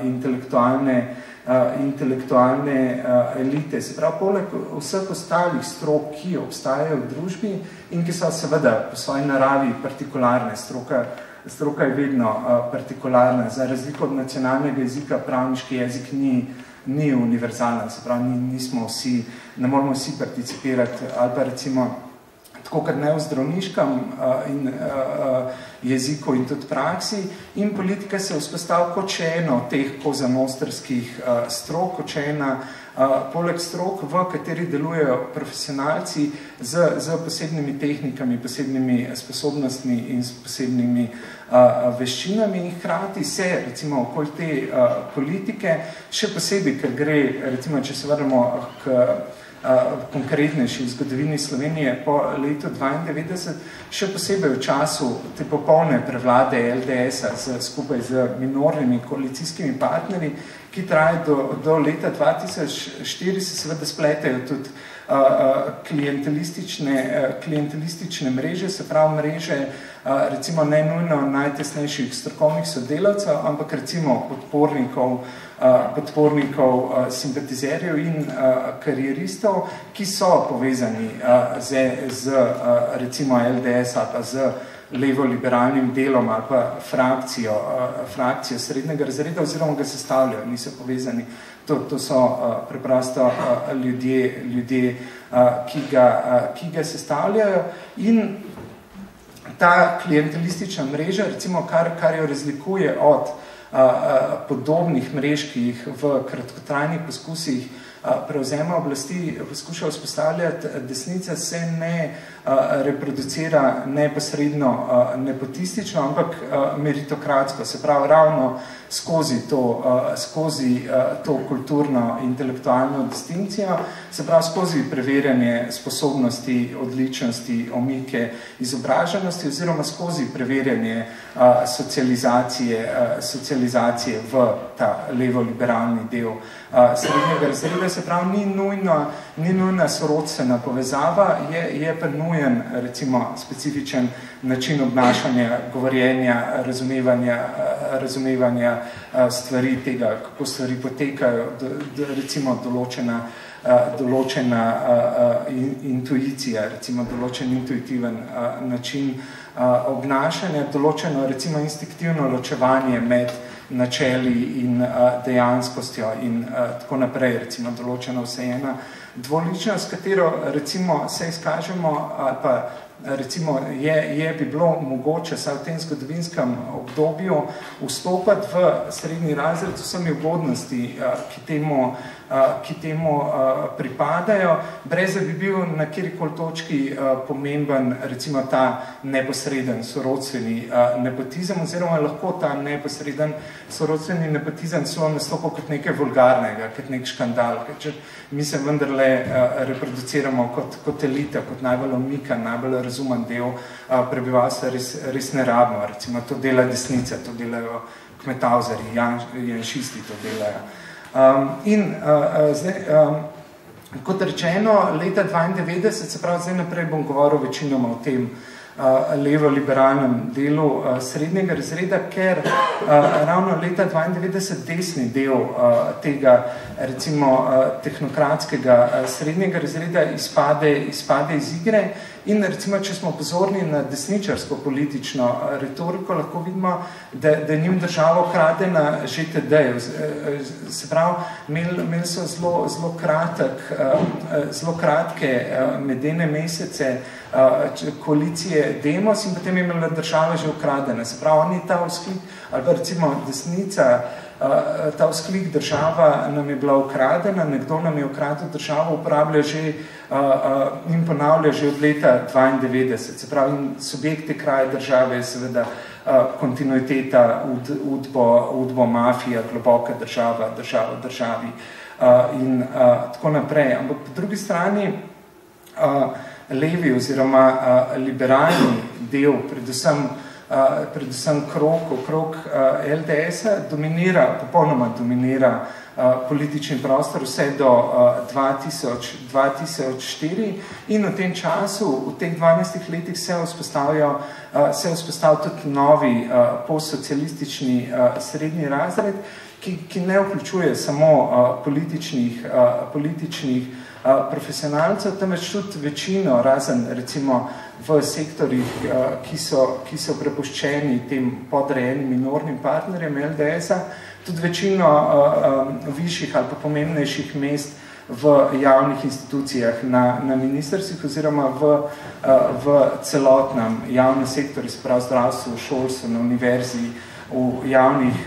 A: intelektualne elite. Se pravi, poleg vseh ostalih strok, ki obstajajo v družbi in ki so seveda po svoji naravi partikularne, stroka je vedno partikularna, za razliko od nacionalnega jezika, pravniški jezik ni univerzalen, se pravi, ne moramo vsi participirati, ali pa recimo, tako kot ne v zdravniškem jeziku in tudi praksi, in politika se vzpostavlja kot še eno od teh kozanostrskih strok, kot še ena poleg strok, v kateri delujejo profesionalci z posebnimi tehnikami, posebnimi sposobnostmi in s posebnimi veščinami in hkrati se, recimo, okoli te politike, še posebej, ker gre, recimo, če se vrnemo k konkretnejši zgodovini Slovenije po letu 92, še posebej v času te popolne prevlade LDS-a skupaj z minornimi koalicijskimi partnerji, ki traje do leta 2004, se seveda spletajo tudi klientelistične mreže, se pravi mreže, recimo ne nujno najtesnejših strokovnih sodelavcev, ampak recimo podpornikov, simpatizerjev in karieristov, ki so povezani z recimo LDS ali pa z levo-liberalnim delom ali pa frakcijo srednjega razreda oziroma ga sestavljajo, niso povezani. To so preprosto ljudje, ki ga sestavljajo in ta klientelistična mreža, recimo, kar jo razlikuje od podobnih mrež, ki jih v kratkotrajnih poskusih prevzema oblasti poskuša vzpostavljati desnica, se ne reproducira neposredno nepotistično, ampak meritokratsko, se pravi ravno skozi to kulturno intelektualno distinkcijo, se pravi skozi preverjanje sposobnosti, odličnosti, omike, izobraženosti oziroma skozi preverjanje socializacije v ta levo-liberalni del srednjega razreda, se pravi, ni nujna sorodstvena povezava, je pa nujen, recimo, specifičen način obnašanja, govorjenja, razumevanja stvari tega, kako stvari potekajo, recimo določena intuicija, recimo določen intuitiven način obnašanja, določeno recimo instinktivno ločevanje med načeli in dejanskostjo in tako naprej, recimo določena vseena dvoličnost, katero recimo se izkažemo ali pa recimo je bi bilo mogoče vsaj v tem zgodovinskem obdobju vstopati v srednji razred z vsemi ugodnosti, ki temu pripadajo, brez da bi bil na kjerikoli točki pomemben recimo ta neposreden sorodstveni nepotizem, oziroma lahko ta neposreden sorodstveni nepotizem celo nastopil kot nekaj vulgarnega, kot nek škandal, ker mi se vendarle reproduciramo kot elita, kot najbolj omikan, najbolj razumen del prebivalstva, res ne rabimo. Recimo, to dela desnica, to delajo kmetavzari, janšisti to delajo. Kot rečeno, leta 92, se pravi, zdaj naprej bom govoril večinoma o tem levo-liberalnem delu srednjega razreda, ker ravno leta 92 desni del tega, recimo, tehnokratskega srednjega razreda izpade iz igre in recimo, če smo pozorni na desničarsko politično retoriko, lahko vidimo, da njim država kradena že tedaj. Se pravi, imeli so zelo kratke medene mesece koalicije Demos in potem je imela država že ukradena. Se pravi, oni ta vzklik, ali pa recimo desnica, ta vzklik država nam je bila ukradena, nekdo nam je ukradel državo, uporablja že in ponavlja že od leta 92. Se pravi, subjekte kraje države je seveda kontinuiteta, udbo mafija, globoka država državi in tako naprej. Ampak po drugi strani levi oziroma liberalni del, predvsem okrog LDS-a, popolnoma dominira politični prostor vse do 2004 in v tem času, v teh 12 letih se je vzpostavil tudi novi postsocialistični srednji razred, ki ne vključuje samo političnih profesionalcev, temveč tudi večino, razen recimo v sektorjih, ki so prepuščeni tem podrejenim minornim partnerjem LDS-a, tudi večino višjih ali pa pomembnejših mest v javnih institucijah, na ministrstvih oziroma v celotnem javnem sektorju, se pravi zdravstvu, šolstvu, na univerzi, v javnih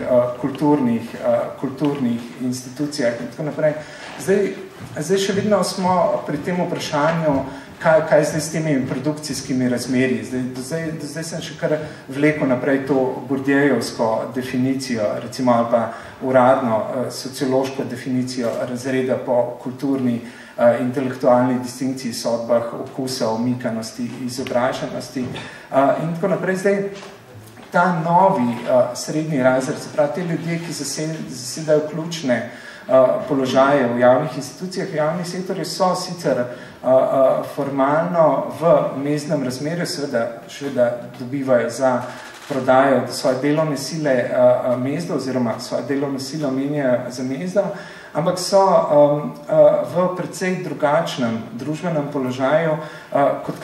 A: kulturnih institucijah in tako naprej. Zdaj še vedno smo pri tem vprašanju, kaj zdaj s temi produkcijskimi razmerji. Zdaj sem še kar vlekel naprej to Bourdieuovsko definicijo, recimo ali pa uradno sociološko definicijo razreda po kulturni intelektualni distinkciji, sodbah, okusa, omikanosti, izobraženosti in tako naprej. Zdaj, ta novi srednji razred, se pravi, te ljudje, ki zasedajo ključne položaje v javnih institucijah, v javnih sektorjih, so sicer formalno v mezdnem razmerju, seveda dobivajo za prodajo svoje delovne sile mezdo oziroma svoje delovne sile omenjajo za mezdo, ampak so v precej drugačnem družbenem položaju kot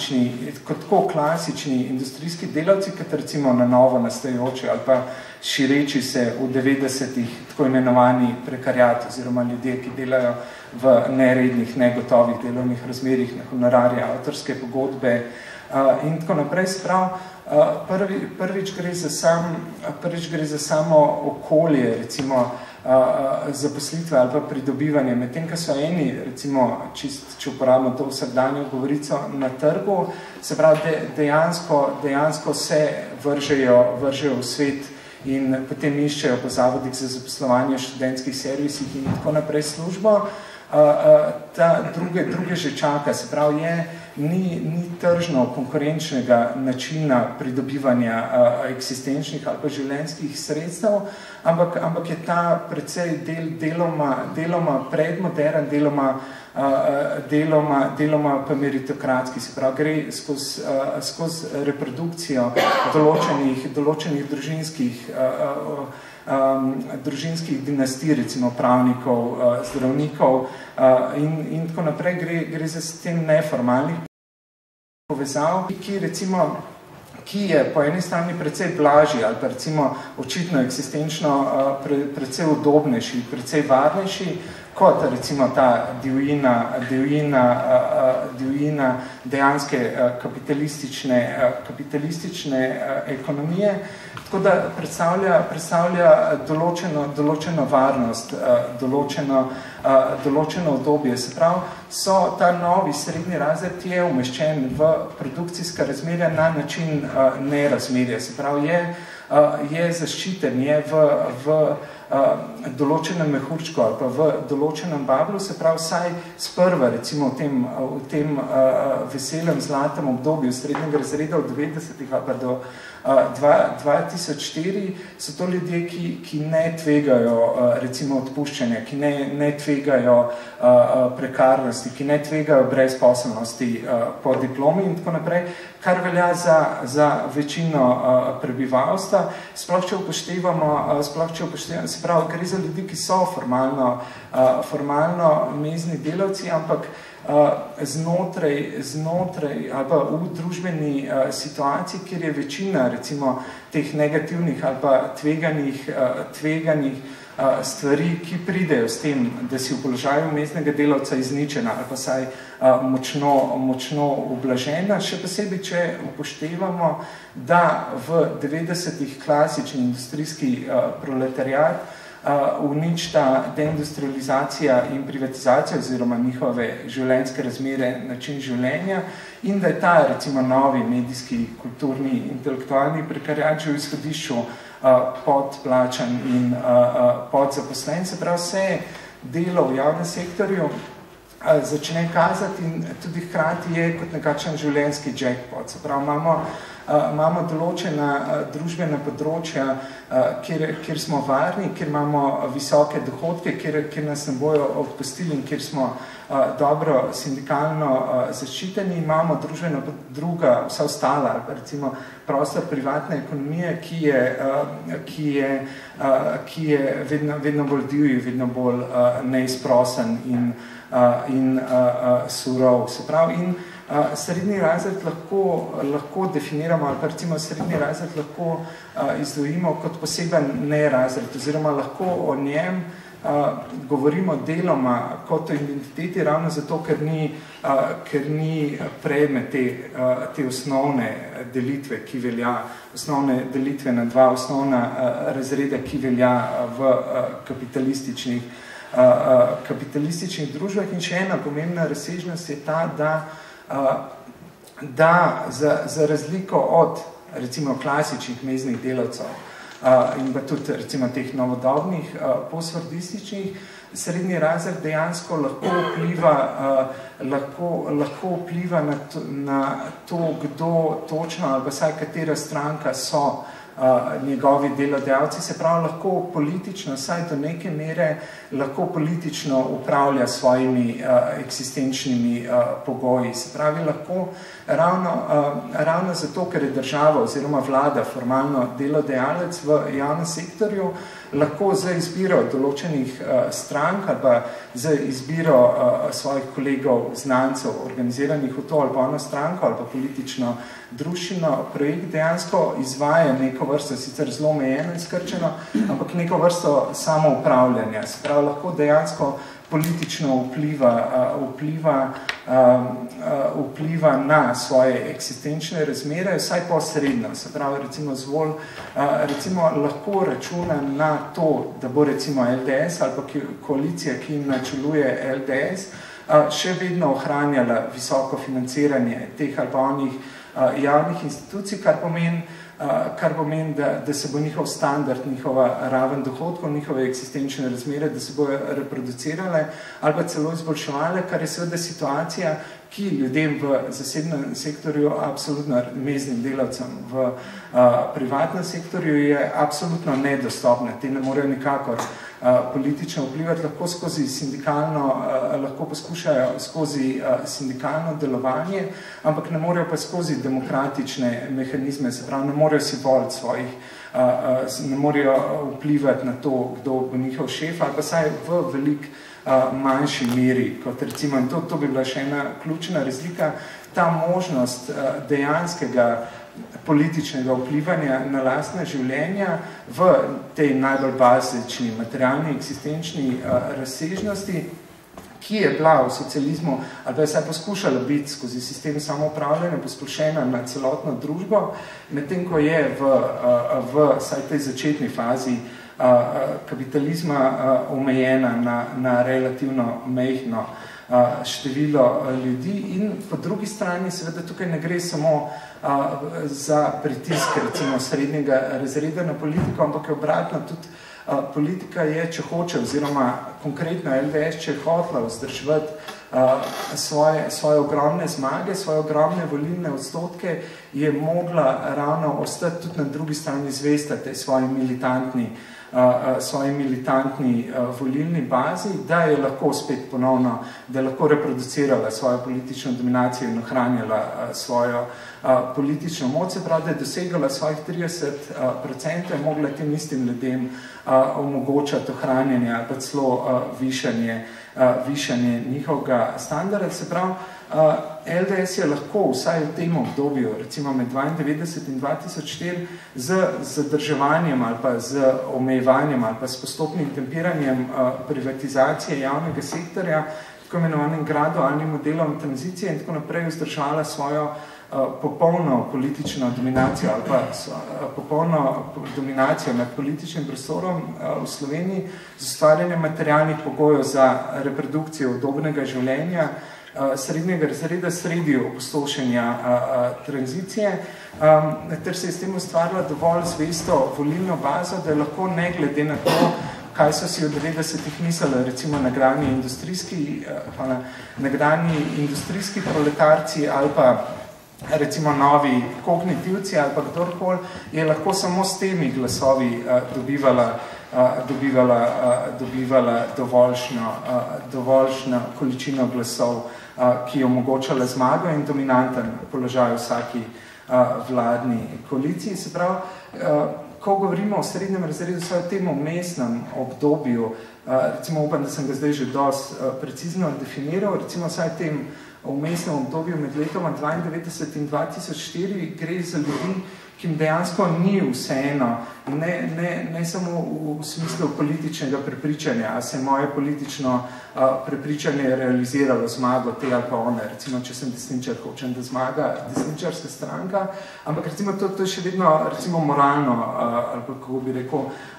A: klasični industrijski delavci, kot recimo na novo nastajajoči ali pa šireči se v 90-ih tako imenovani prekariat oziroma ljudje, ki delajo v nerednih, negotovih delovnih razmerjih na honorarje, avtorske pogodbe in tako naprej. Prvič gre za samo okolje, recimo zaposlitve ali pa pridobivanje, medtem ko so eni, recimo, če uporabimo to vsakdanjo govorico, na trgu, se pravi, dejansko se vržejo v svet in potem iščejo po zavodih za zaposlovanje v študentskih servisih in tako naprej službo. Ta druge že čaka, se pravi, ni tržno konkurenčnega načina pridobivanja eksistenčnih ali pa življenjskih sredstev, ampak je ta precej deloma predmodern, deloma pa meritokratski, se pravi, gre skozi reprodukcijo določenih družinskih dinastij, recimo pravnikov, zdravnikov in tako naprej, gre za sistem neformalnih povezav, ki je po eni strani precej blažji ali pa recimo očitno eksistenčno precej udobnejši, precej varnejši, kot recimo ta divjina dejanske kapitalistične ekonomije, tako da predstavlja določeno varnost, določeno obdobje. Se pravi, ta novi srednji razred je umeščen v produkcijska razmerja na način nerazmerja. Se pravi, je zaščiten, je v določenem mehurčku ali pa v določenem bablu, se pravi, vsaj sprva, recimo v tem veselem zlatem obdobju srednjega razreda od 90-ih ali pa do 2004, so to ljudje, ki ne tvegajo recimo odpuščanja, ki ne tvegajo prekarnosti, ki ne tvegajo brezposelnosti po diplomi in tako naprej, kar velja za večino prebivalstva. Sploh če upoštevamo, se pravi, gre za ljudi, ki so formalno mezni delavci, ampak znotraj ali pa v družbeni situaciji, kjer je večina recimo teh negativnih ali pa tveganih stvari, ki pridejo s tem, da si v položaju meznega delavca izničena ali pa saj močno ublažena, še posebej, če upoštevamo, da v 90-ih klasični industrijski proletariat uničta deindustrializacija in privatizacija oziroma njihove življenjske razmere, način življenja in da je ta recimo novi medijski, kulturni, intelektualni prekariat že v izhodišču podplačan in podzaposlen. Se pravi, vse delo v javnem sektorju začne kazati in tudi hkrati je kot nekakšen življenjski jackpot. Se pravi, imamo določena družbena področja, kjer smo varni, kjer imamo visoke dohodke, kjer nas ne bojo odpustili in kjer smo dobro sindikalno zaščiteni. Imamo družbena druga, vsa ostala, recimo prostor privatne ekonomije, ki je vedno bolj divji, vedno bolj neizprosen in surov. Se pravi, in srednji razred lahko definiramo, ali pa recimo srednji razred lahko izdvojimo kot poseben nerazred, oziroma lahko o njem govorimo deloma kot o identiteti, ravno zato, ker ni predmet te osnovne delitve, ki velja, osnovne delitve na dva osnovna razreda, ki velja v kapitalističnih družbah. In še ena pomembna razsežnost je ta, da za razliko od recimo klasičnih meznih delavcev in pa tudi recimo teh novodobnih postfordističnih, srednji razred dejansko lahko vpliva na to, kdo točno ali pa vsaj katera stranka so njegovi delodajalci, se pravi, lahko politično, saj do neke mere, lahko politično upravlja svojimi eksistenčnimi pogoji. Se pravi, lahko ravno zato, ker je država oziroma vlada formalno delodajalec v javnem sektorju, lahko z izbiro določenih strank ali pa z izbiro svojih kolegov, znancev, organiziranih v to ali pa ono stranko ali pa politično druščino, projekt dejansko izvaja neko vrsto, sicer zelo omejeno izkrčeno, ampak neko vrsto samoupravljanja. Se pravi, lahko dejansko politično vpliva na svoje eksistenčne razmere, vsaj posredno. Se pravi, recimo lahko računa na to, da bo recimo LDS ali pa koalicija, ki jim načeluje LDS, še vedno ohranjala visoko financiranje teh ali pa onih javnih institucij, kar pomeni, kar pomeni, da se bo njihov standard, njihova raven dohodkov, njihove eksistenčne razmere, da se bojo reproducirale ali pa celo izboljševale, kar je seveda situacija, ki ljudem v zasebnem sektorju, absolutno meznim delavcem v privatnem sektorju je absolutno nedostopna. Te ne morejo nikakor politično vplivati, lahko skozi sindikalno, lahko poskušajo skozi sindikalno delovanje, ampak ne morejo pa skozi demokratične mehanizme, se pravi, ne morejo si voliti svojih, ne morejo vplivati na to, kdo bo njihov šef, ali pa saj v velik manjši meri, kot recimo, in to bi bila še ena ključna razlika, ta možnost dejanskega političnega vplivanja na lastne življenja v tej najbolj bazični materialni eksistenčni razsežnosti, ki je bila v socializmu, ali pa je vsaj poskušala biti skozi sistem samoupravljanja posplošena na celotno družbo, medtem ko je v vsaj tej začetni fazi kapitalizma omejena na relativno majhno število ljudi in po drugi strani seveda tukaj ne gre samo za pritisk recimo srednjega razreda na politiko, ampak je obratno tudi politika je, če hoče, oziroma konkretno LDS, če je hotela vzdrževati svoje ogromne zmage, svoje ogromne volilne odstotke, je mogla ravno ostati tudi na drugi strani zvesta tej svoji militantni volilni bazi, da je lahko spet ponovno, da je lahko reproducirala svojo politično dominacijo in ohranjala svojo politično moč, se pravi, da je dosegala svojih 30%, je mogla tem istim ljudem omogočati ohranjanje ali pa celo višanje njihovega standarda. Se pravi, LDS je lahko vsaj v tem obdobju, recimo med 1992 in 2004, z zadrževanjem ali pa z omejevanjem ali pa s postopnim tempiranjem privatizacije javnega sektorja, tako imenovanim gradualnim modelom tranzicije in tako naprej vzdržala svojo popolno politično dominacijo ali pa popolno dominacijo nad političnim prostorom v Sloveniji z ustvarjanjem materialnih pogojev za reprodukcijo udobnega življenja srednjega razreda sredi opustošenja tranzicije, ter se je s tem ustvarila dovolj zvesto volilno bazo, da je lahko ne glede na to, kaj so si od 90-ih mislili, recimo nagrani industrijski proletarci ali pa recimo novi kognitivci ali pa kdorkoli, je lahko samo s temi glasovi dobivala dovoljšno količino glasov, ki je omogočala zmago in dominanten položaj vsaki vladni koaliciji. Se pravi, ko govorimo o srednjem razredu, vsaj v tem umestnem obdobju, recimo upam, da sem ga zdaj že dosti precizno definiral, recimo vsaj v tem vmesnem obdobju med letoma 1992 in 2004 gre za ljudi, ki jim dejansko ni vseeno, ne samo v smislu političnega prepričanja, a se moje politično prepričanje realiziralo zmago te ali pa one. Recimo, če sem desničar, hočem, da zmaga desničarska stranka, ampak recimo to je še vedno recimo moralno, ali pa kako bi rekel,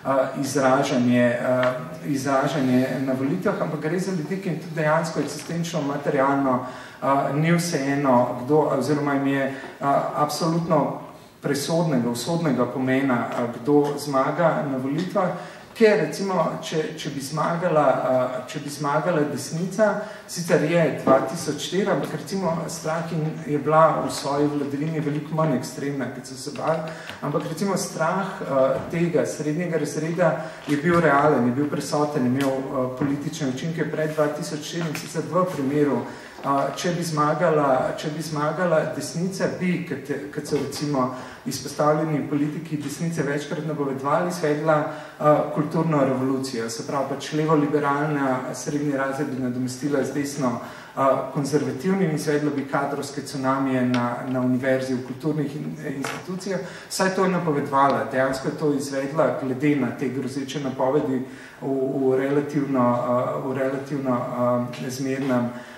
A: izražanje na volitvah, ampak gre za ljudi, ki jim tudi dejansko eksistenčno materialno ni vseeno, kdo, oziroma jim je absolutno presodnega, usodnega pomena, kdo zmaga na volitvah, ker recimo, če bi zmagala desnica, sicer je 2004, ampak recimo Strahin je bila v svoji vladavini veliko manj ekstremna, kot so se bali, ampak recimo strah tega srednjega razreda je bil realen, je bil prisoten, imel politične učinke pred 2004, sicer v primeru, če bi zmagala desnica, bi, kot so recimo izpostavljeni politiki desnice večkrat napovedovali, izvedla kulturno revolucijo. Se pravi, pač levo-liberalna srednji razred bi nadomestila z desno konzervativnim, izvedla bi kadrovske cunamije na univerzi, v kulturnih institucijah. Vsaj to je napovedovala, dejansko je to izvedla glede na te grozeče napovedi v relativno zmernem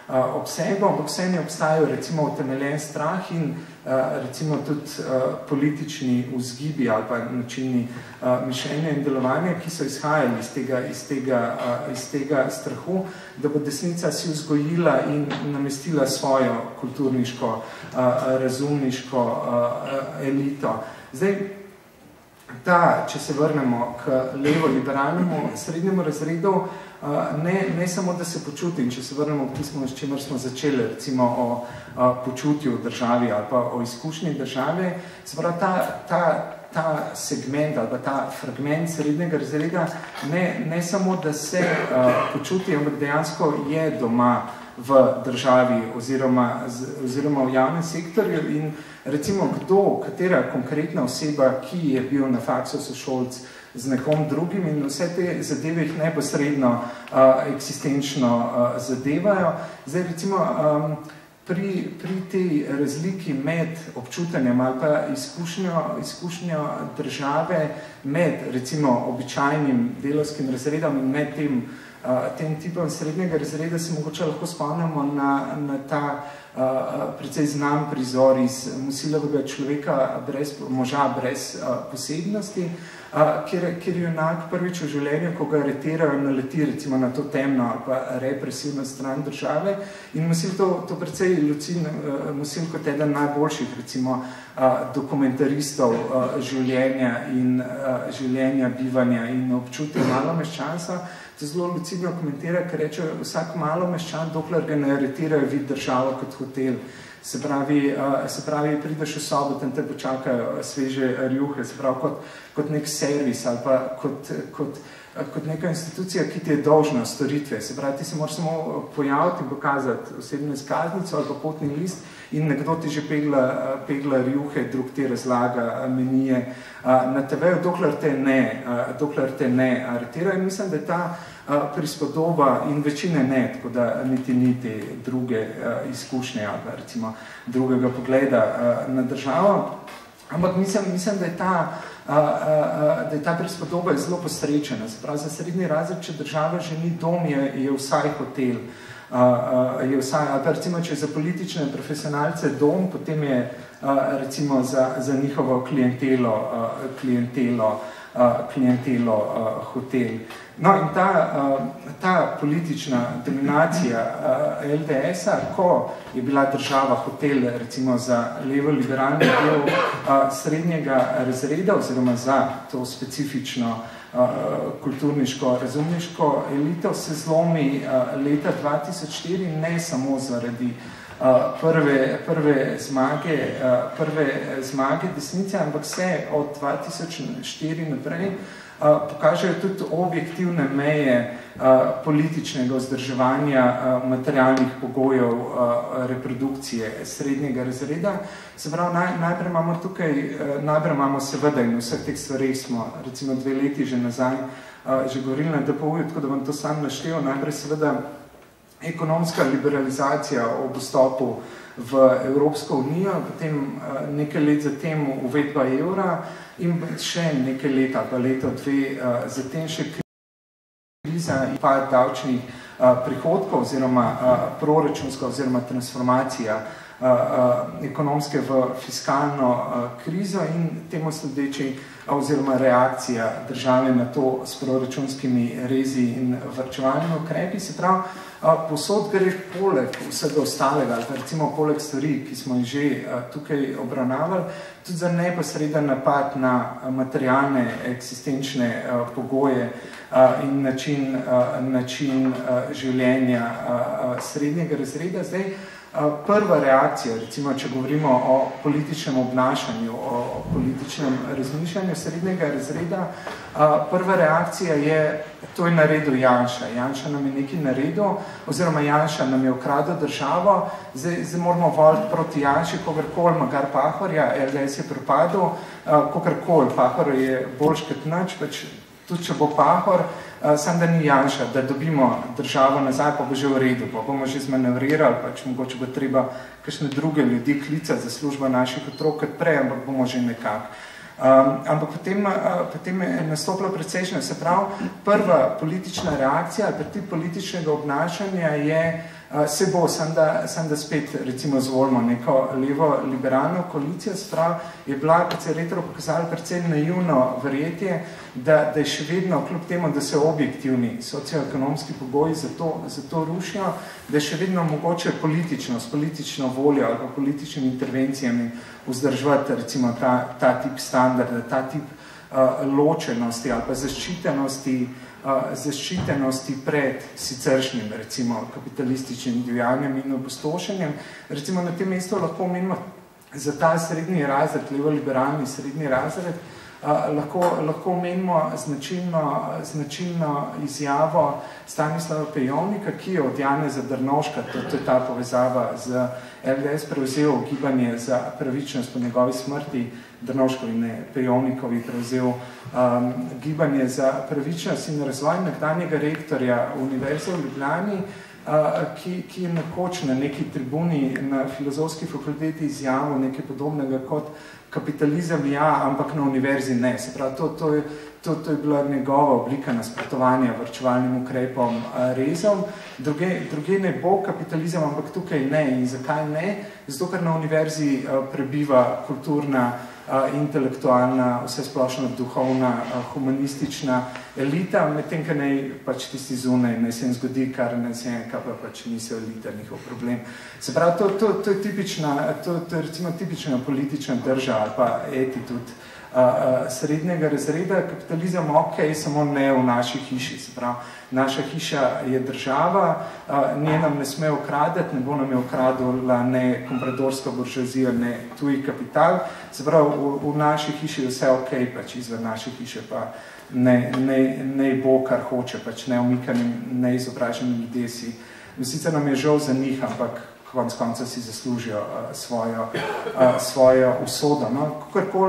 A: obsegu, ampak vse ne obstajajo recimo utemeljen strah in recimo tudi politični vzgibi ali pa načini mišljenja in delovanja, ki so izhajali iz tega strahu, da bo desnica si vzgojila in namestila svojo kulturniško, razumniško elito. Zdaj, če se vrnemo k levo-liberalnemu srednjemu razredu, ne samo, da se počuti, in če se vrnemo k tistemu, s čimer smo začeli, recimo o počutju v državi ali pa o izkušnji države, se pravi, ta segment ali pa ta fragment srednjega razreda ne samo, da se počuti, ampak dejansko je doma v državi oziroma v javnem sektorju in recimo katera konkretna oseba, ki je bil na faksu sošolc z nekom drugim in vse te zadeve jih neposredno eksistenčno zadevajo. Zdaj recimo pri tej razliki med občutanjem ali pa izkušnjo države med recimo običajnim delavskim razredom in med tem tipom srednjega razreda se mogoče lahko spomnimo na ta precej znan prizor iz Musilovega človeka, moža brez posebnosti, kjer junak prvič v življenju, ko ga aretirajo, naleti recimo na to temno ali pa represivno stran države in Musil to precej Musil kot eden najboljših recimo dokumentaristov življenja, bivanja in občutja malomeščanstva, to zelo lucidno komentira, ker reče, vsak malomeščan, dokler ga ne aretirajo, vidi državo kot hotel. Se pravi, prideš v sobo, tam te počakajo sveže rjuhe, se pravi, kot nek servis ali pa kot neka institucija, ki ti je dolžna storitve. Se pravi, ti se moraš samo pojaviti in pokazati osebno izkaznico ali pa potni list in nekdo ti že pegla rjuhe, drug ti razlaga menije na TV-ju, dokler te ne aretira. In mislim, da je ta prispodoba in večine ne, tako da niti te druge izkušnje ali recimo drugega pogleda na državo. Ampak mislim, da je ta prispodoba zelo posrečena. Se pravi, za srednji razred, če država že ni dom, je vsaj hotel. Recimo, če je za politične profesionalce dom, potem je recimo za njihovo klientelo hotel. No in ta politična dominacija LDS-a, ko je bila država hotel recimo za levo-liberalni del srednjega razreda oziroma za to specifično kulturniško, razumniško elito, se zlomi leta 2004 ne samo zaradi prve zmage desnice, ampak vse od 2004 naprej pokažejo tudi objektivne meje političnega vzdrževanja materialnih pogojev reprodukcije srednjega razreda. Se pravi, najprej imamo seveda in vseh teh stvarih smo recimo 2 leti že nazaj že govorili na DPU, tako da bom to sam naštel. Najprej seveda ekonomska liberalizacija ob vstopu v Evropsko unijo, potem nekaj let zatem uvedba evra in še nekaj leta, pa leto 2, zatem še kriza in pad davčnih prihodkov oziroma proračunska oziroma transformacija ekonomske v fiskalno krizo in temu sledeči oziroma reakcija države na to s proračunskimi rezi in varčevalnimi ukrepi. Se pravi, posod gre poleg vsega ostalega, ali recimo poleg stvari, ki smo jih že tukaj obravnavali, tudi za neposreden napad na materialne eksistenčne pogoje in način življenja srednjega razreda. Zdaj, prva reakcija, recimo, če govorimo o političnem obnašanju, o političnem razmišljanju srednjega razreda, prva reakcija je, to je naredil Janša. Janša nam je nekaj naredil, oziroma Janša nam je ukradel državo, zdaj moramo voliti proti Janši, kogarkoli, Magar Pahorja, LDS je propadel, kogarkoli, Pahor je boljš kot nič, pač tudi če bo Pahor, sam da ni Janša, da dobimo državo nazaj, pa bo že v redu, pa bomo že zmanevrirali, pač mogoče bo treba kakšne druge ljudi klicati za službo naših otrok kot prej, ampak bomo že nekako. Ampak potem je nastopila precejšnja, se pravi, prva politična reakcija ali proti političnega obnašanja je Se bo, sam da spet recimo zvolimo neko levo-liberalno koalicijo, je bila, kot se je retro pokazali, precej naivno verjetje, da je še vedno, kljub temu, da se objektivni socioekonomski pogoji za to rušijo, da je še vedno mogoče s politično voljo ali pa političnimi intervencijami vzdrževati recimo ta tip standarda, ta tip ločenosti ali pa zaščitenosti pred siceršnjim, recimo, kapitalističnim divjanjem in opustošenjem. Recimo na tem mestu lahko omenimo za ta srednji razred, levo-liberalni srednji razred, lahko omenimo značilno izjavo Stanislava Pejovnika, ki je od Janeza Drnovška, to je ta povezava z LDS, prevzel gibanje za pravičnost po njegovi smrti, Drnovškovi, ne Pejovnikovi, prevzel gibanje za pravičnost in razvoj nekdanjega rektorja Univerze v Ljubljani, ki je nekoč na neki tribuni na filozofski fakulteti izjavil nekaj podobnega kot kapitalizem ja, ampak na univerzi ne. Se pravi, to je bila njegova oblika nasprotovanja varčevalnim ukrepom rezom. Druge ne bo kapitalizem, ampak tukaj ne. In zakaj ne? Zato, ker na univerzi prebiva kulturna, intelektualna, vsesplošna, duhovna, humanistična elita, medtem, ker naj pač tisti zunaj, naj se jim zgodi, kar naj se jim, kar pa pač niso elita, njihov problem. Se pravi, to je tipična, to je recimo tipična politična drža ali pa attitude srednjega razreda. Kapitalizem, ok, samo ne v naši hiši. Se pravi, naša hiša je država, nje nam ne sme ukradeti, ne bo nam je ukradila ne kompradorska buržoazija, ne tuji kapital. Se pravi, v naši hiši je vse ok, pač izven naše hiše pa ne bo, kar hoče, pač neomikanim, neizobraženim ljudje si. Sicer nam je žal za njih, ampak konc konca si zaslužijo svojo usodo. No? Kakorkoli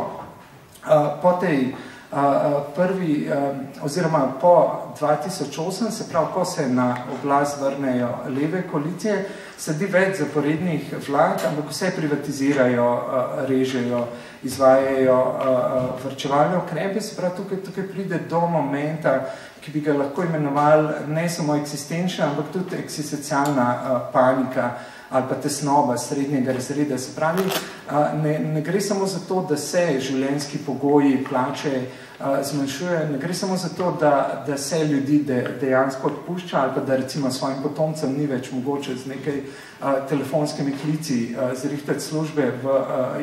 A: po tej prvi, oziroma po 2008, se pravi, ko se na oblast vrnejo leve koalicije, sledi več zaporednih vlad, ampak vse privatizirajo, režejo, izvajajo varčevalne ukrepe. Se pravi, tukaj pride do momenta, ki bi ga lahko imenovali ne samo eksistenčna, ampak tudi eksistencialna panika ali pa tesnoba srednjega razreda. Se pravi, ne gre samo za to, da se življenjski pogoji, plače zmanjšujejo, ne gre samo za to, da se ljudi dejansko odpušča ali pa da recimo svojim potomcem ni več mogoče z nekaj telefonskimi klici zrihtati službe v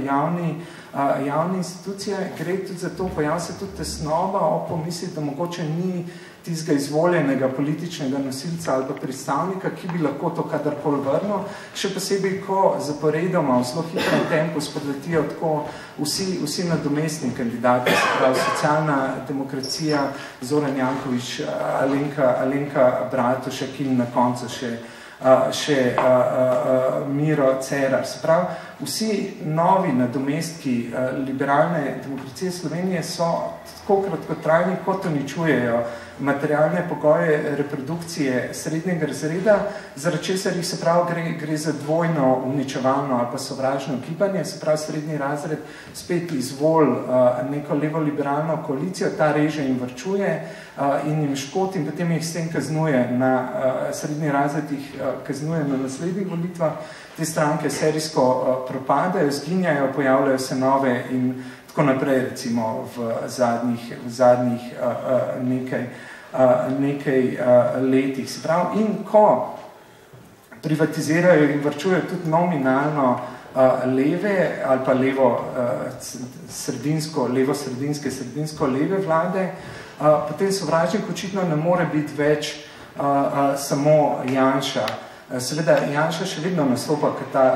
A: javni institucije. Gre tudi za to, pojav se tudi tesnoba o pomisli, da mogoče ni tistega izvoljenega političnega nosilca ali pa predstavnika, ki bi lahko to kadarkoli vrnil, še posebej, ko zaporedoma v zelo hitrem tempu spodletijo tako vsi nadomestni kandidati, se pravi socialna demokracija, Zoran Janković, Alenka Bratušek in na koncu še Miro Cerar. Se pravi, vsi novi nadomestki liberalne demokracije Slovenije so tako kratkotrajni, kot uničujejo materialne pogoje reprodukcije srednjega razreda, zaradi česar jih, se pravi, gre za dvojno uničevalno ali pa sovražno gibanje, se pravi, srednji razred spet izvol neko levo-liberalno koalicijo, ta reže in varčuje in jim škod in potem jih s tem kaznuje na srednji razred, jih kaznuje na naslednjih volitvah, te stranke serijsko propadajo, zginjajo, pojavljajo se nove in tako naprej, recimo v zadnjih nekaj letih. Se pravi, in ko privatizirajo in varčujejo tudi nominalno leve ali pa levo-sredinsko-leve vlade, potem sovražnik očitno ne more biti več samo Janša. Seveda, Janša še vedno nastopa kot ta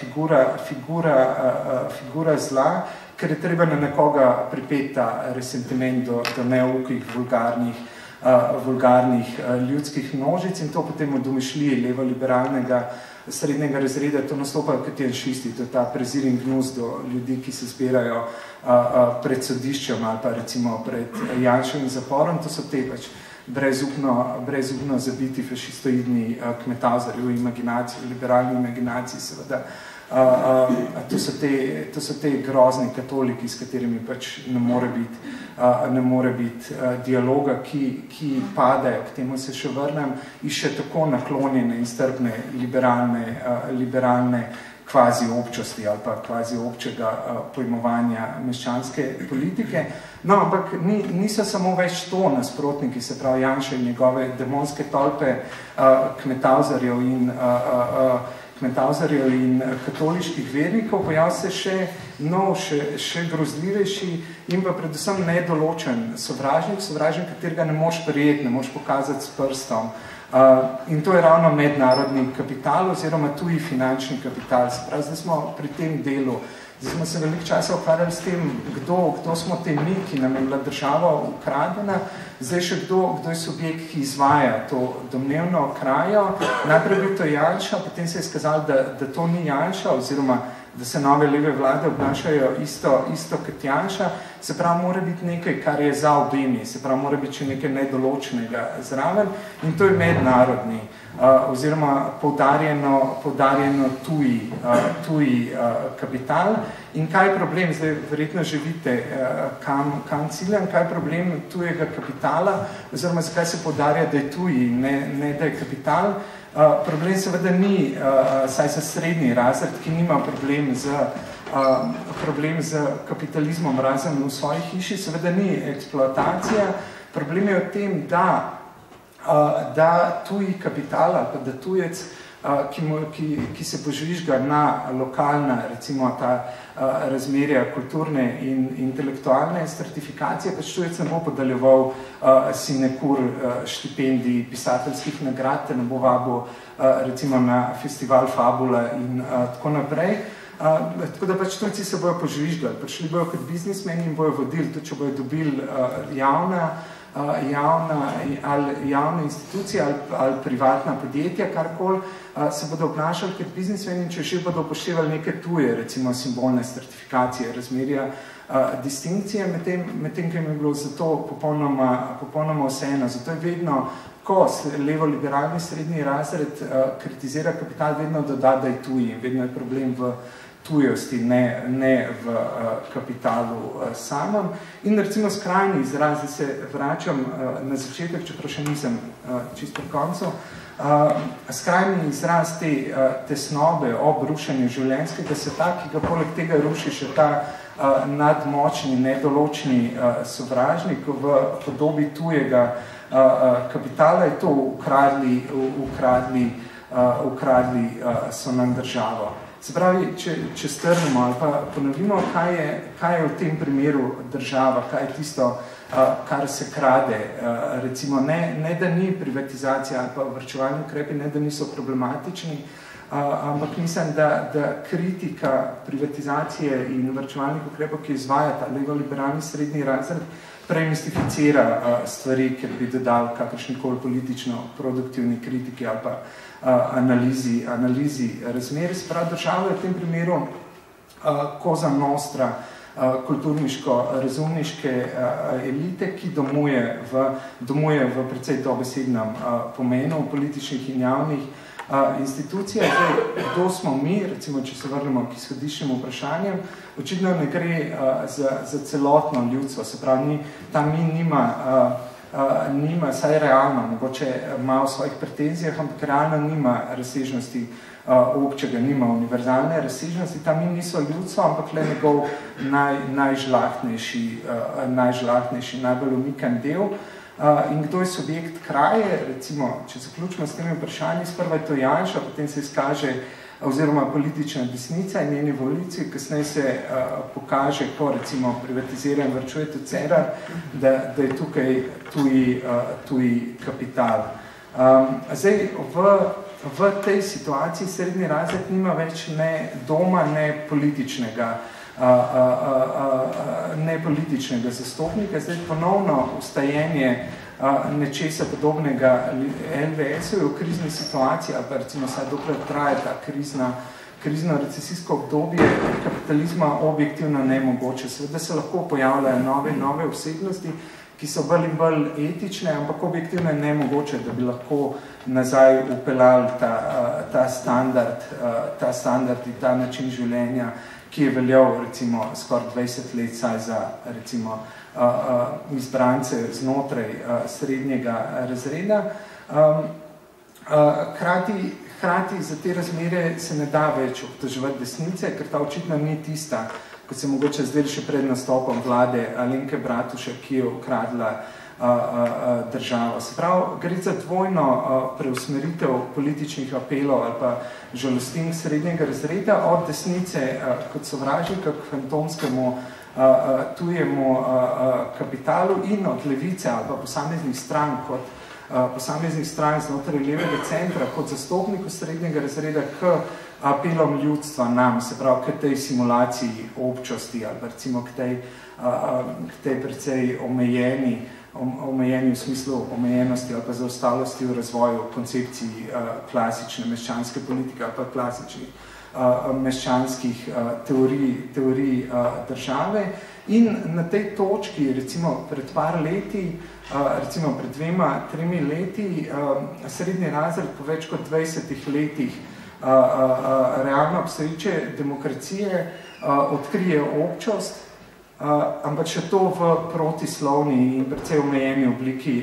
A: figura zla, ker je treba na nekoga pripeti ta resentiment do neukih, vulgarnih ljudskih množic in to potem v domišljiji levo-liberalnega srednjega razreda, to nastopa kot janšisti, to je ta prezir in gnus do ljudi, ki se zbirajo pred sodiščem ali pa recimo pred Janševim zaporom, to so te pač brezupno zabiti fašistoidni kmetazari v imaginaciji, v liberalni imaginaciji seveda To so te grozni katoliki, s katerimi pač ne more biti dialoga, ki padajo, k temu se še vrnem, in še tako naklonjene in strpne liberalne kvazi občosti ali pa kvazi občega pojmovanja meščanske politike. No, ampak niso samo več to nasprotniki, se pravi Janša in njegove demonske tolpe kmetavzarjev in katoliških vernikov, pojav se še grozljivejši in pa predvsem nedoločen sovražnik, katerega ne moš prijeti, ne moš pokazati s prstom. In to je ravno mednarodni kapital oziroma tuji finančni kapital. Zdaj smo pri tem delu. Zdaj smo se veliko časa ukvarjali s tem, kdo smo te mi, ki nam je bila država ukradena, zdaj še kdo je subjekt, ki izvaja to domnevno krajo. Najprej bil to Janša, potem se je skazalo, da to ni Janša, oziroma da se nove leve vlade obnašajo isto kot Janša, se pravi, mora biti nekaj, kar je za obemi, se pravi, mora biti še nekaj nedoločnega zraven in to je mednarodni, oziroma poudarjeno tuji kapital. In kaj je problem, zdaj verjetno že vidite, kam ciljam, kaj je problem tujega kapitala, oziroma zakaj se poudarja, da je tuji, ne da je kapital. Problem seveda ni, saj se srednji razred, ki nima problem z kapitalizmom razen v svoji hiši, seveda ni eksploatacija. Problem je v tem, da tuji kapital ali pa da tujec, ki se požvižga na lokalna, recimo ta razmerja kulturne in intelektualne stratifikacije, pač tujec ne bo podaljeval sinekur štipendij, pisateljskih nagrad, ne bo vabil recimo na festival Fabula in tako naprej. Tako da pač tujci se bojo požvižgali, prišli bojo kot biznismeni in bojo vodili, tudi če bojo dobili javne institucije ali privatna podjetja, karkoli, se bodo obnašali kot biznismeni, če že bodo upoštevali neke tuje, recimo simbolne stratifikacije, razmerja, distinkcije, medtem, ki je bilo zato popolnoma vseeno. Zato je vedno, ko levo-liberalni srednji razred kritizira kapital, vedno doda, da je tuji, vedno je problem v tujosti, ne v kapitalu samem. In recimo skrajni izraz, da se vračam na začetek, čeprav še nisem čisto v koncu, skrajni izraz te tesnobe ob rušenju življenjskega sveta, ki ga poleg tega ruši še ta nadmočni, nedoločni sovražnik v podobi tujega kapitala, je to ukradli so nam državo. Se pravi, če strnemo ali pa ponovimo, kaj je v tem primeru država, kaj je tisto, kar se krade. Recimo, ne da ni privatizacija ali pa varčevalni ukrepi, ne da niso problematični, ampak mislim, da kritika privatizacije in varčevalnih ukrepov, ki izvaja ta levo-liberalni srednji razred, premistificira stvari, ker bi dodal kakršnikoli politično produktivni kritiki ali pa analizi razmer. Sprav država je v tem primeru koza nostra kulturniško-razumniške elite, ki domuje v precej dobesednem pomenu političnih in javnih institucijah. Zdaj, kdo smo mi, recimo, če se vrnemo k izhodiščnim vprašanjem, očitno ne gre za celotno ljudstvo, se pravi, ta mi nima, saj realno, mogoče ima v svojih pretenzijah, ampak realno nima razsežnosti občega, nima univerzalne razsežnosti, tam niso ljudstvo, ampak le njegov najžlahtnejši, najbolj umikan del. In kdo je subjekt kraje, recimo, če zaključimo s temi vprašanji, sprva je to Janša, potem se izkaže, oziroma politična desnica in njeni volivci, kasneje se pokaže, ko recimo privatizira in varčuje tudi Cerar, da je tukaj tuji kapital. Zdaj, v tej situaciji srednji razred nima več ne doma, ne političnega zastopnika. Zdaj ponovno ustajenje nečesa podobnega LVS-u je v krizni situaciji, ali pa recimo saj dokler traje ta krizno-recesijsko obdobje kapitalizma objektivno nemogoče. Seveda se lahko pojavljajo nove osebnosti, ki so bolj in bolj etične, ampak objektivno je nemogoče, da bi lahko nazaj upeljali ta standard in ta način življenja, ki je veljal recimo skoraj 20 let saj za recimo izbrance znotraj srednjega razreda. Hkrati za te razmere se ne da več obtoževati desnice, ker ta očitno ni tista, kot se mogoče zdaj še pred nastopom vlade Alenke Bratušek, ki je ukradla državo. Se pravi, gre za dvojno preusmeritev političnih apelov ali pa žalostin srednjega razreda od desnice kot sovražnika k fantomskemu tujemu kapitalu in od levice ali pa posameznih strank znotraj levega centra kot zastopnikov srednjega razreda k apelom ljudstva nam, se pravi, k tej simulaciji občosti ali recimo k tej precej omejeni v smislu omejenosti ali pa zaostalosti v razvoju koncepciji klasične meščanske politike ali pa klasičnih meščanskih teorij države. In na tej točki, recimo pred par leti, recimo pred 2-3 leti, srednji razred po več kot 20 letih realno obstoječe demokracije odkrije občost, ampak še to v protislovni in precej omejeni obliki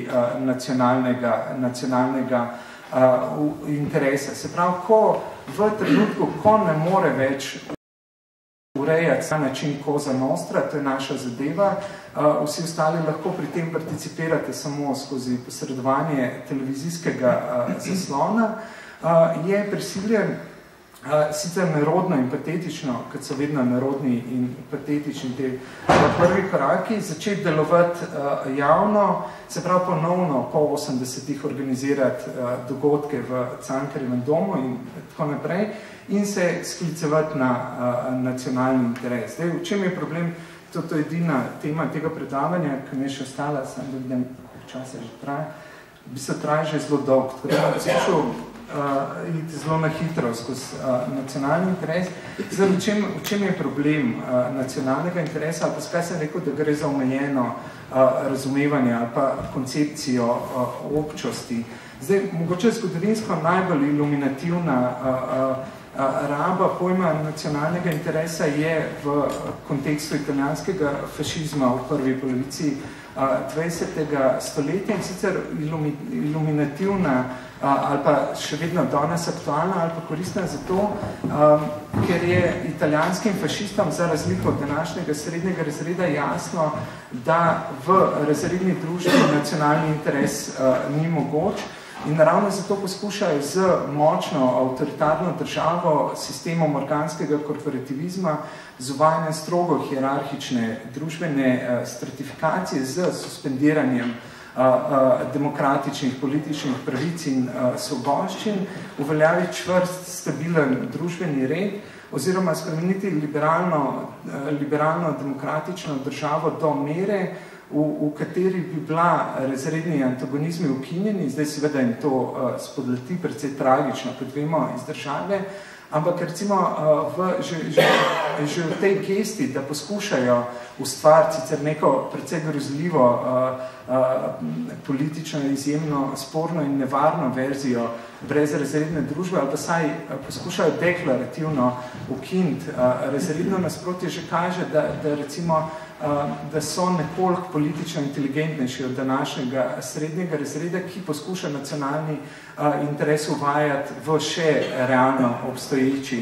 A: nacionalnega interesa. Se pravi, ko v trenutku, ko ne more več urejati na način Cosa Nostra, to je naša zadeva, vsi ostali lahko pri tem participirate samo skozi posredovanje televizijskega zaslona, je prisiljen sicer nerodno in patetično, kot so vedno nerodni in patetični te prvi koraki, začeti delovati javno, se pravi ponovno po 80-ih organizirati dogodke v Cankarjevem domu in tako naprej in se sklicevati na nacionalni interes. Zdaj, v čem je problem? To je edina tema tega predavanja, ki mi je še ostala, sem da vidim, časa že traja, bi se traja že zelo dolg, tako da poskušal iti zelo na hitro skozi nacionalni interes. Zdaj, v čem je problem nacionalnega interesa, ali pa skaj sem rekel, da gre za omejeno razumevanje ali pa koncepcijo občosti. Zdaj, mogoče zgodovinsko najbolj iluminativna raba pojma nacionalnega interesa je v kontekstu italijanskega fašizma v prvi polovici 20. stoletja in sicer iluminativna ali pa še vedno danes aktualna ali pa koristna zato, ker je italijanskim fašistom za razliko od današnjega srednjega razreda jasno, da v razredni družbi nacionalni interes ni mogoč in ravno zato poskušajo z močno avtoritarno državo, sistemom organskega korporativizma, z uvajanjem strogo hierarhične družbene stratifikacije z suspendiranjem demokratičnih političnih pravic in svoboščin, uveljaviti čvrst, stabilen družbeni red oziroma spremeniti liberalno demokratično državo do mere, v kateri bi bila razredni antagonizmi ukinjeni, zdaj seveda jim to spodleti precej tragično, kot vemo, iz države, ampak recimo že v tej gesti, da poskušajo ustvariti sicer neko precej grozljivo politično izjemno sporno in nevarno verzijo brezrazredne družbe, ali pa saj poskušajo deklarativno ukiniti razredno nasprotje, že kaže, da recimo da so nekoliko politično inteligentnejši od današnjega srednjega razreda, ki poskuša nacionalni interes uvajati v še realno obstoječi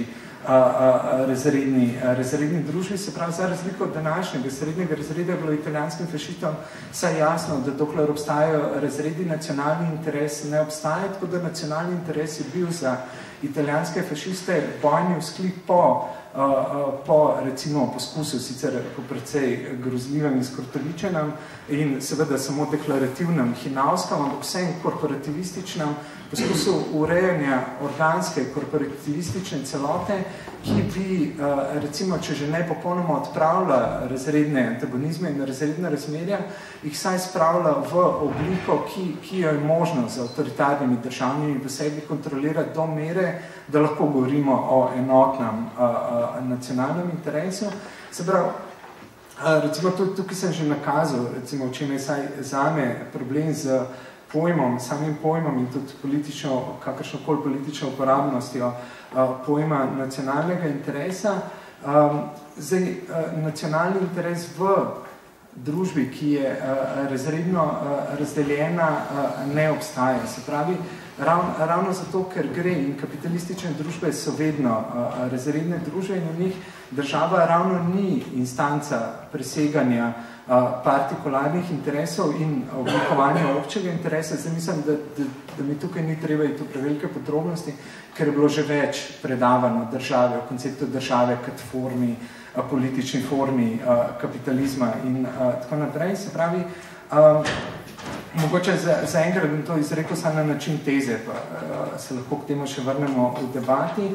A: razredni družbi. Se pravi, za razliko od današnjega srednjega razreda je bilo italijanskim fašistom saj jasno, da dokler obstajajo razredi, nacionalni interes ne obstaja, tako da nacionalni interes je bil za italijanske fašiste bojni vzklik po recimo poskusu, sicer po precej grozljivem in skrtovičenem in seveda samo deklarativnem hinavskem, ampak vsem korporativističnem poskusu urejanja organske korporativistične celote, ki bi recimo, če že ne popolnoma odpravlja razredne antagonizme in razredne razmerja, jih saj spravlja v obliko, ki jo je možno z avtoritarnimi državnimi v sebi kontrolirati do mere, da lahko govorimo o enotnem nacionalnem interesu. Se pravi, Recimo, tukaj sem že nakazal, recimo, v čem je saj zame problem z pojmom, samim pojmom in tudi politično, kakršnokoli politično uporabnostjo pojma nacionalnega interesa. Zdaj, nacionalni interes v družbi, ki je razredno razdeljena, ne obstaja. Se pravi, ravno zato, ker gre in kapitalistične družbe so vedno razredne družbe in v njih država ravno ni instanca preseganja partikularnih interesov in oblikovanja občega interesa. Zdaj mislim, da mi tukaj ni treba iti v prevelike podrobnosti, ker je bilo že več predavano države, v konceptu države kot formi, politični formi kapitalizma in tako naprej. Se pravi, mogoče za enkrat bom to izrekel samo na način teze, pa se lahko k temu še vrnemo v debati.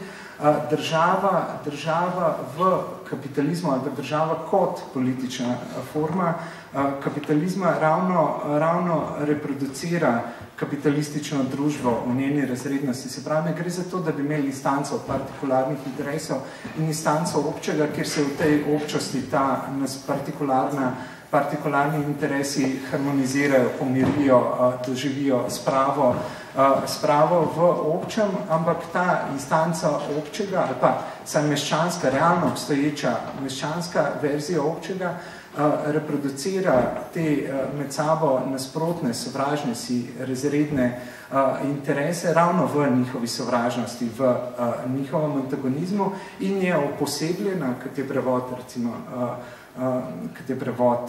A: Država v kapitalizmu ali država kot politična forma kapitalizma ravno reproducira kapitalistično družbo v njeni razrednosti. Se pravi, gre za to, da bi imeli instanco partikularnih interesov in instanco občega, kjer se v tej občosti ta partikularni interesi harmonizirajo, pomirijo, doživijo spravo v občem, ampak ta instanca občega ali pa saj meščanska, realno obstoječa meščanska verzija občega reproducira te med sabo nasprotne, sovražne si razredne interese ravno v njihovi sovražnosti, v njihovem antagonizmu in je posebljena, kot je prevod, recimo, kot je prevod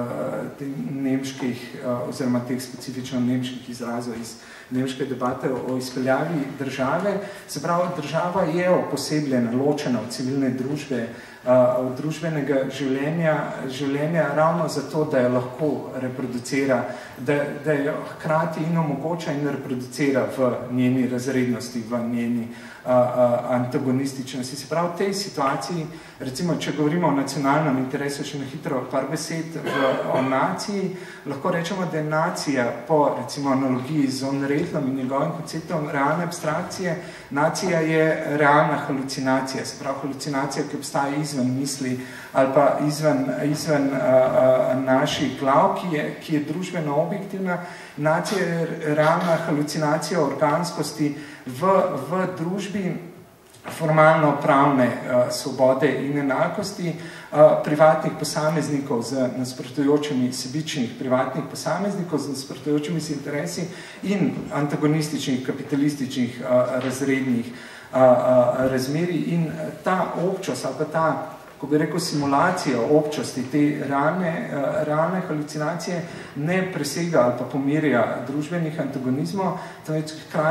A: nemških oziroma teh specifično nemških izrazov iz nemške debate o izpeljavi države. Se pravi, država je posebljena, ločena od civilne družbe, od družbenega življenja ravno zato, da jo lahko reproducira, da jo hkrati in omogoča in reproducira v njeni razrednosti, v njeni antagonističnosti. Se pravi, v tej situaciji, recimo, če govorimo o nacionalnem interesu, še na hitro par besed o naciji, lahko rečemo, da je nacija po, recimo, analogiji z Onretlom in njegovim konceptom realne abstrakcije, nacija je realna halucinacija, se pravi, halucinacija, ki obstaja izven misli ali pa izven naših glav, ki je družbeno objektivna. Nacija je realna halucinacija organskosti v družbi formalno pravne svobode in enakosti privatnih posameznikov z nasprotujočimi sebičnih privatnih posameznikov z nasprotujočimi si interesi in antagonističnih kapitalističnih razrednih razmerij in ta občost ali pa ta, ko bi rekel, simulacija občosti, te realne halucinacije ne presega ali pa pomirja družbenih antagonizmov, temveč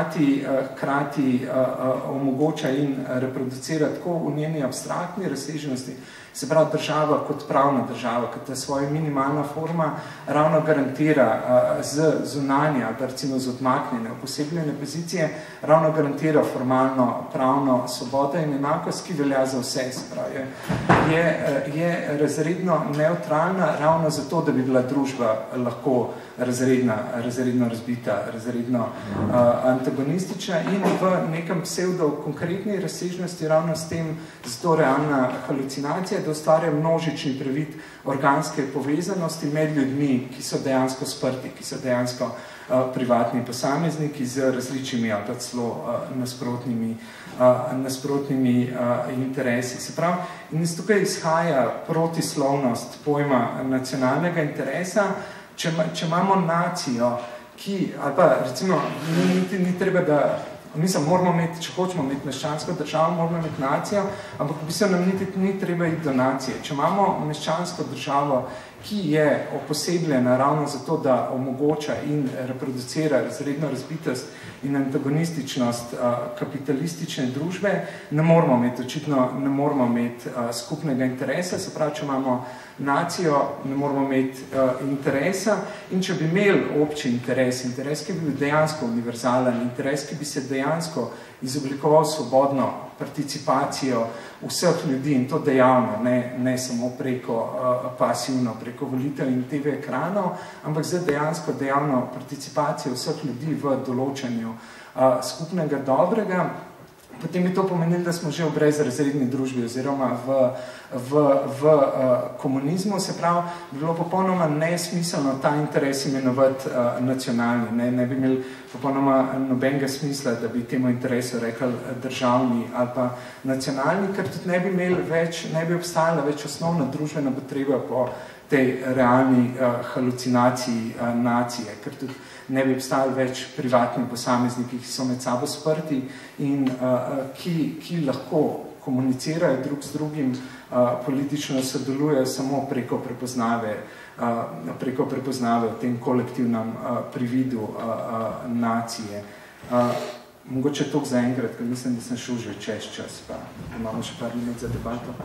A: hkrati omogoča in reproducira tako v njeni abstraktni razsežnosti, se pravi država kot pravna država, kot ta svoja minimalna forma ravno garantira z zunanje ali recimo z odmaknjene, posebljene pozicije, ravno garantira formalno pravno svobodo in enakost, ki velja za vse, se pravi. Je razredno neutralna ravno zato, da bi bila družba lahko razredno razbita, razredno antagonistična in v nekem psevdo-konkretni razsežnosti ravno s tem zato realna halucinacija, da ustvarja množični previd organske povezanosti med ljudmi, ki so dejansko sprti, ki so dejansko privatni posamezniki z različnimi ali pa celo nasprotnimi interesi. Se pravi, in iz tukaj izhaja protislovnost pojma nacionalnega interesa. Če imamo nacijo, ki, ali pa recimo, ni treba, da moramo imeti, če hočemo imeti meščansko državo, moramo imeti nacijo, ampak v bistvu nam ni treba iti do nacije. Če imamo meščansko državo, ki je posebljena ravno zato, da omogoča in reproducira razredno razbitost in antagonističnost kapitalistične družbe, očitno ne moramo imeti skupnega interesa, se pravi, če imamo nacijo, ne moramo imeti interesa in če bi imeli obči interes, ki bi bil dejansko univerzalen, interes, ki bi se dejansko izoblikoval svobodno participacijo vseh ljudi in to dejavno, ne samo preko pasivno, preko volitev in TV ekranov, ampak za dejansko dejavno participacijo vseh ljudi v določanju skupnega dobrega, potem bi to pomenilo, da smo že v brezrazredni družbi oziroma v komunizmu, se pravi, bi bilo popolnoma nesmiselno ta interes imenovati nacionalni. Ne bi imeli popolnoma nobenega smisla, da bi temu interesu rekli državni ali pa nacionalni, ker tudi ne bi obstajala več osnovna družbena potreba po tej realni halucinaciji nacije, ker tudi ne bi obstajali več privatni posamezniki, ki so med sabo sprti in ki lahko komunicirajo drug z drugim, politično sodelujejo samo preko prepoznave v tem kolektivnem prividu nacije. Mogoče toliko za enkrat, ker mislim, da sem šel že čez čas, pa imamo še par minut za debato.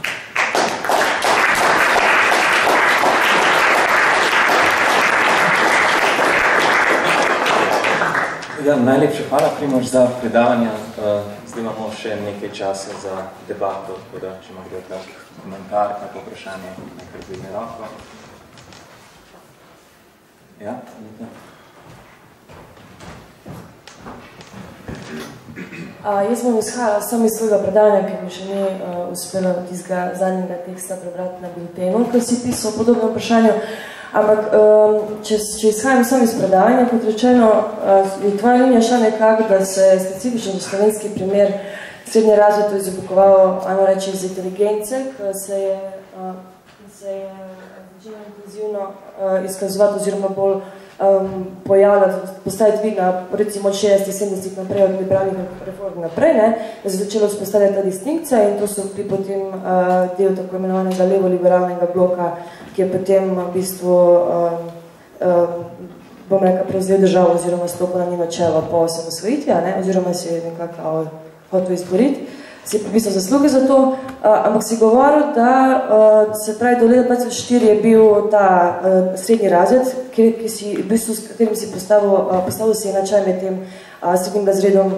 B: Ja, najlepša hvala, Primož, za predavanja. Zdaj imamo še nekaj časa za debato, tako da, če ima kdo tak komentar, kako vprašanje, nekaj zvedne roko. Ja, nekaj.
C: Jaz bom izhajala samo iz svojega predavanja, ker mi še ni uspelo tistega zadnjega teksta prebrati na biltenu, ker si pisal o podobnem vprašanju. Ampak, če izhajam samo iz predavanja, kot rečeno, je tvoja linija šla nekako, da se specifičen slovenski primer srednje razred to izoblikoval, ajmo reči, iz inteligence, ki se je začela intenzivno izkazovati oziroma bolj pojavljati, postaviti vid na recimo od 60-70 naprej, od liberalnih reform naprej, da se začela vzpostavljati ta distinkcija in to so bili potem del tako imenovanega levo-liberalnega bloka, ki je potem v bistvu bom rekel, prevzel državo oziroma stopil na njeno čelo po osamosvojitvi, oziroma si je nekako hotel izboriti. Si je v bistvu zasluge za to, ampak si govoril, da se pravi, do leta 2004 je bil ta srednji razred, s katerim si postavil si enačaj med tem srednjim razredom,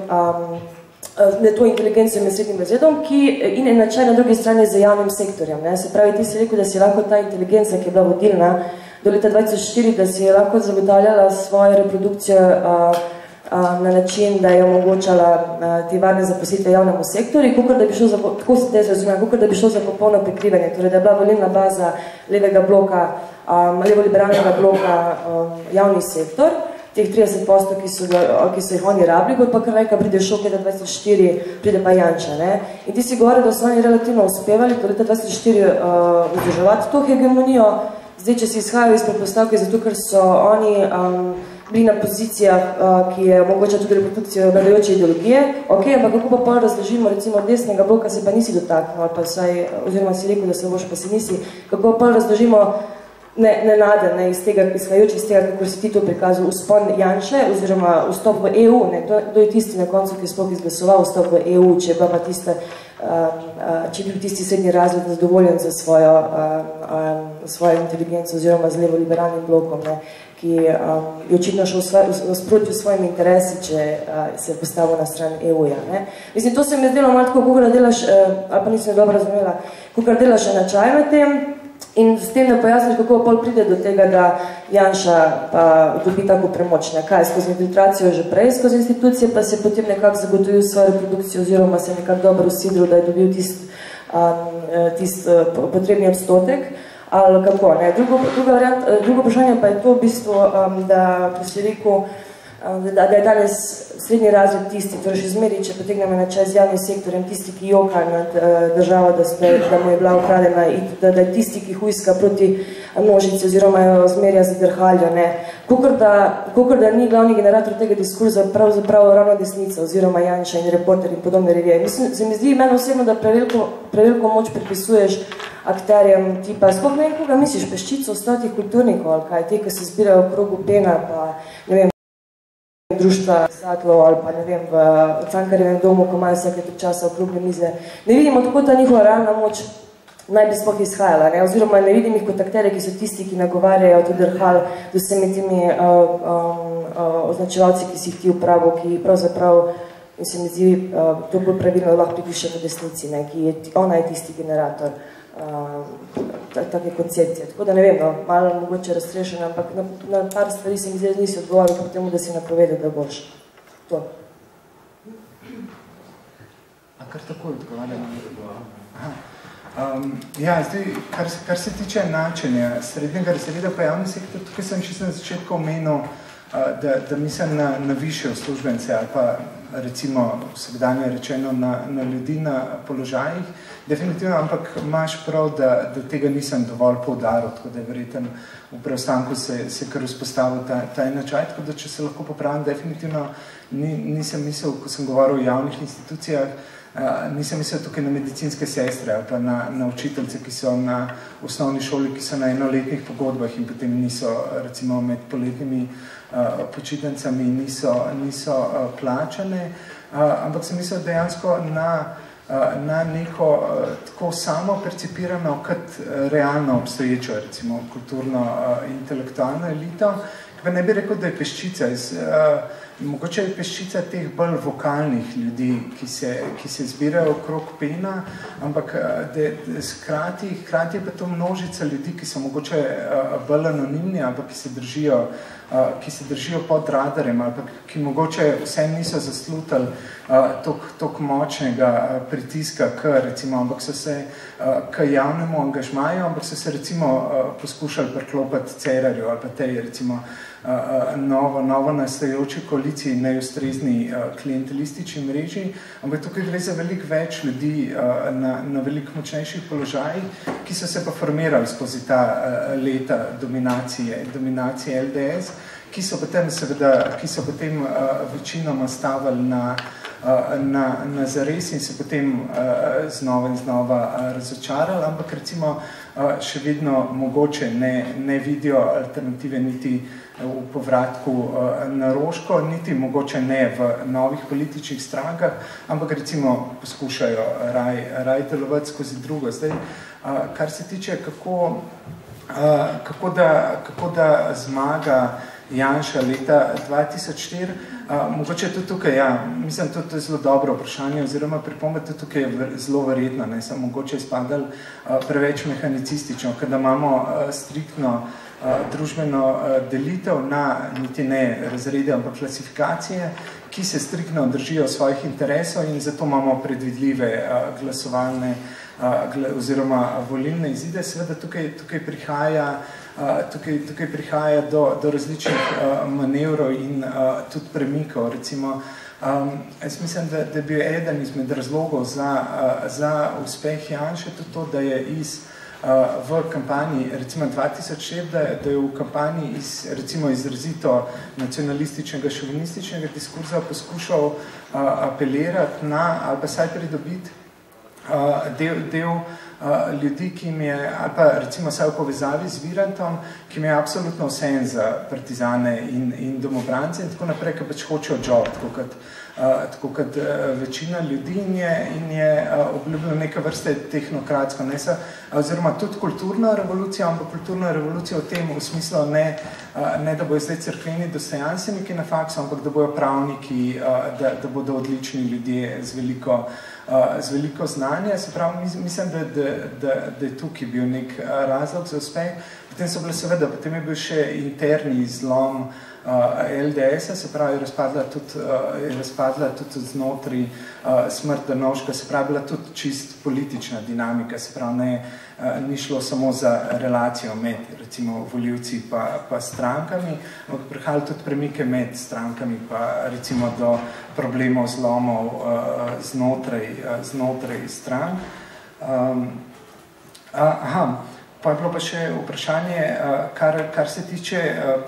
C: to inteligencijo med srednjim razredom, in enačaj na drugi strani z javnim sektorjem. Se pravi, ti si rekel, da si lahko ta inteligencija, ki je bila vodilna do leta 2004, da si je lahko zagotavljala svojo reprodukcijo na način, da je omogočala te varne zaposlitve javnemu sektorju, tako se te razumem, kakor da bi šlo za popolno prikrivanje, torej da je bila volilna baza levega bloka, levo-liberalnega bloka javni sektor, teh 30%, ki so jih oni rabili, kot pa kar nekaj pride šok leta 2004, pride pa Janša. In ti si govoril, da so oni relativno uspevali do leta 2004 vzdrževati to hegemonijo. Zdaj, če si izhajajo iz predpostavke, zato ker so oni bili na pozicijah, ki je omogoča tudi reprodukcijo vladajoče ideologije, ok, ampak kako pa pol razložimo, recimo desnega bloka se pa nisi dotaknil, ali pa vsaj, oziroma si rekel, da se boš, pa si nisi, kako pa razložimo nenade, izhajajoč iz tega, kako si ti to prikazal, vzpon Janše, oziroma vstop v EU, kdo je tisti na koncu, ki je sploh izglasoval vstop v EU, če je bila pa tista, če je bil tisti srednji razred zadovoljen za svojo inteligenco, oziroma z levo-liberalnim blokom, ki je očitno šel v sprotju s svojimi interesi, če se je postavil na stran EU-ja. Mislim, to se mi je zdelo malo tako, kako da delaš, ali pa nisem dobro razumela, kako da delaš enačaj med tem in s tem, da pojasniš, kako pol pride do tega, da Janša pa dobi tako premoč. Kaj, skozi infiltracijo že prej, skozi institucije, pa se potem nekako zagotovil svojo reprodukcijo oziroma se nekako dobro usidril, da je dobil tist potrebni odstotek. Ali kako, drugo vprašanje pa je to v bistvu, da si rekel, da je danes srednji razred tisti, torej še zmeri, če potegnemo na čas z javnim sektorjem, tisti, ki joka nad državo, da mu je bila ukradena, da je tisti, ki hujska proti množici oziroma jo zmerja zadrhaljo. Kakor da ni glavni generator tega diskurza pravzaprav ravno desnica oziroma Janša in Reporter in podobne revije. Mislim, se mi zdi meni osebno, da preveliko moč pripisuješ akterjem tipa, sploh ne vem, koga misliš, peščico ostotih kulturnikov ali kaj, te, ki se zbirajo v krogu Pena, pa ne vem, društva Satlov ali pa ne vem, v Cankarjevem domu, ko imajo vsake časa okrogle mize. Ne vidimo tako ta njihova realna moč naj bi sploh izhajala, oziroma ne vidim jih kot akterje, ki so tisti, ki nagovarjajo to drhal z vsemi temi označevalci, ki si jih ti upravo, ki pravzaprav, in se mi zdi, to bolj pravilno lahko pripišemo desnici, ona je tisti generator take koncepcije. Tako da ne vem, malo mogoče raztrešeno, ampak na par stvari se mi zdaj nisi odgovoril, kot temu, da si napovedal, da boš. To.
A: kar tako odgovarjamo. Ja, zdaj, kar se tiče enačenja srednjega razreda pa javni sektor, tukaj sem čisto na začetku omenil, da mislim na višje uslužbence ali pa recimo vsakdanje rečeno na ljudi na položajih, definitivno, ampak imaš prav, da tega nisem dovolj poudaril, tako da je verjetno v preostanku se kar vzpostavil ta enačaj, tako da če se lahko popravim, definitivno nisem mislil, ko sem govoril o javnih institucijah, nisem mislil tukaj na medicinske sestre ali pa na učiteljce, ki so na osnovni šoli, ki so na enoletnih pogodbah in potem niso recimo med poletnimi počitnicami niso plačane, ampak sem mislil dejansko na neko tako samo percipirano kot realno obstoječo, recimo kulturno-intelektualno elito, pa ne bi rekel, da je peščica. Mogoče je peščica teh bolj vokalnih ljudi, ki se zbirajo okrog pena, ampak hkrati je pa to množica ljudi, ki so mogoče bolj anonimni ali pa ki se držijo pod radarjem ali pa ki mogoče vsem niso zaslutili toliko močnega pritiska ampak so se k javnemu angažmaju, ampak so se recimo poskušali priklopiti Cerarju ali pa tej recimo novo nastajajoči koaliciji najustrezni klientelistični mreži, ampak tukaj gre za veliko več ljudi na veliko močnejših položajih, ki so se pa formirali skozi ta leta dominacije LDS, ki so potem večinoma stavili na zares in se potem znova in znova razočarali, ampak recimo še vedno mogoče ne vidijo alternative niti v povratku na Roško, niti mogoče ne v novih političnih strankah, ampak recimo poskušajo raj delovati skozi drugo. Zdaj, kar se tiče, kako da zmaga Janša leta 2004, mogoče tudi tukaj, mislim, to je zelo dobro vprašanje, oziroma pripomba tudi tukaj je zelo verjetno, ne samo mogoče izpadali preveč mehanicistično, kada imamo striktno družbeno delitev na niti ne razrede, ampak klasifikacije, ki se striktno držijo svojih interesov in zato imamo predvidljive glasovalne oziroma volilne izide. Seveda tukaj prihaja do različnih manevrov in tudi premikov. Recimo, jaz mislim, da je bil eden izmed razlogov za uspeh Janše tudi to, da je v kampanji, recimo 2006, da je v kampanji recimo izrazito nacionalističnega, šovinističnega diskurza poskušal apelirati na, ali pa saj pridobiti del ljudi, ki jim je, ali pa recimo saj v povezavi z Virantom, ki jim je absolutno vseeno za partizane in domobrance in tako naprej, ki pač hočejo job, tako kot večina ljudi in je obljubljeno neka vrste tehnokratsko, oziroma tudi kulturna revolucija, ampak kulturna revolucija v tem v smislu ne da bojo zdaj cerkveni dostojanstveniki na faksu, ampak da bojo pravniki, da bodo odlični ljudje z veliko znanja. Se pravi, mislim, da je tukaj bil nek razlog za uspeh. Potem je bil še interni zlom LDS-a, se pravi, je razpadla tudi znotri smrt Drnovška, se pravi, bila tudi čist politična dinamika, se pravi, ni šlo samo za relacijo med, recimo, volivci pa strankami, ampak prihajali tudi premike med strankami, pa recimo do problemov zlomov znotraj strank. Pa je bilo pa še vprašanje, kar se tiče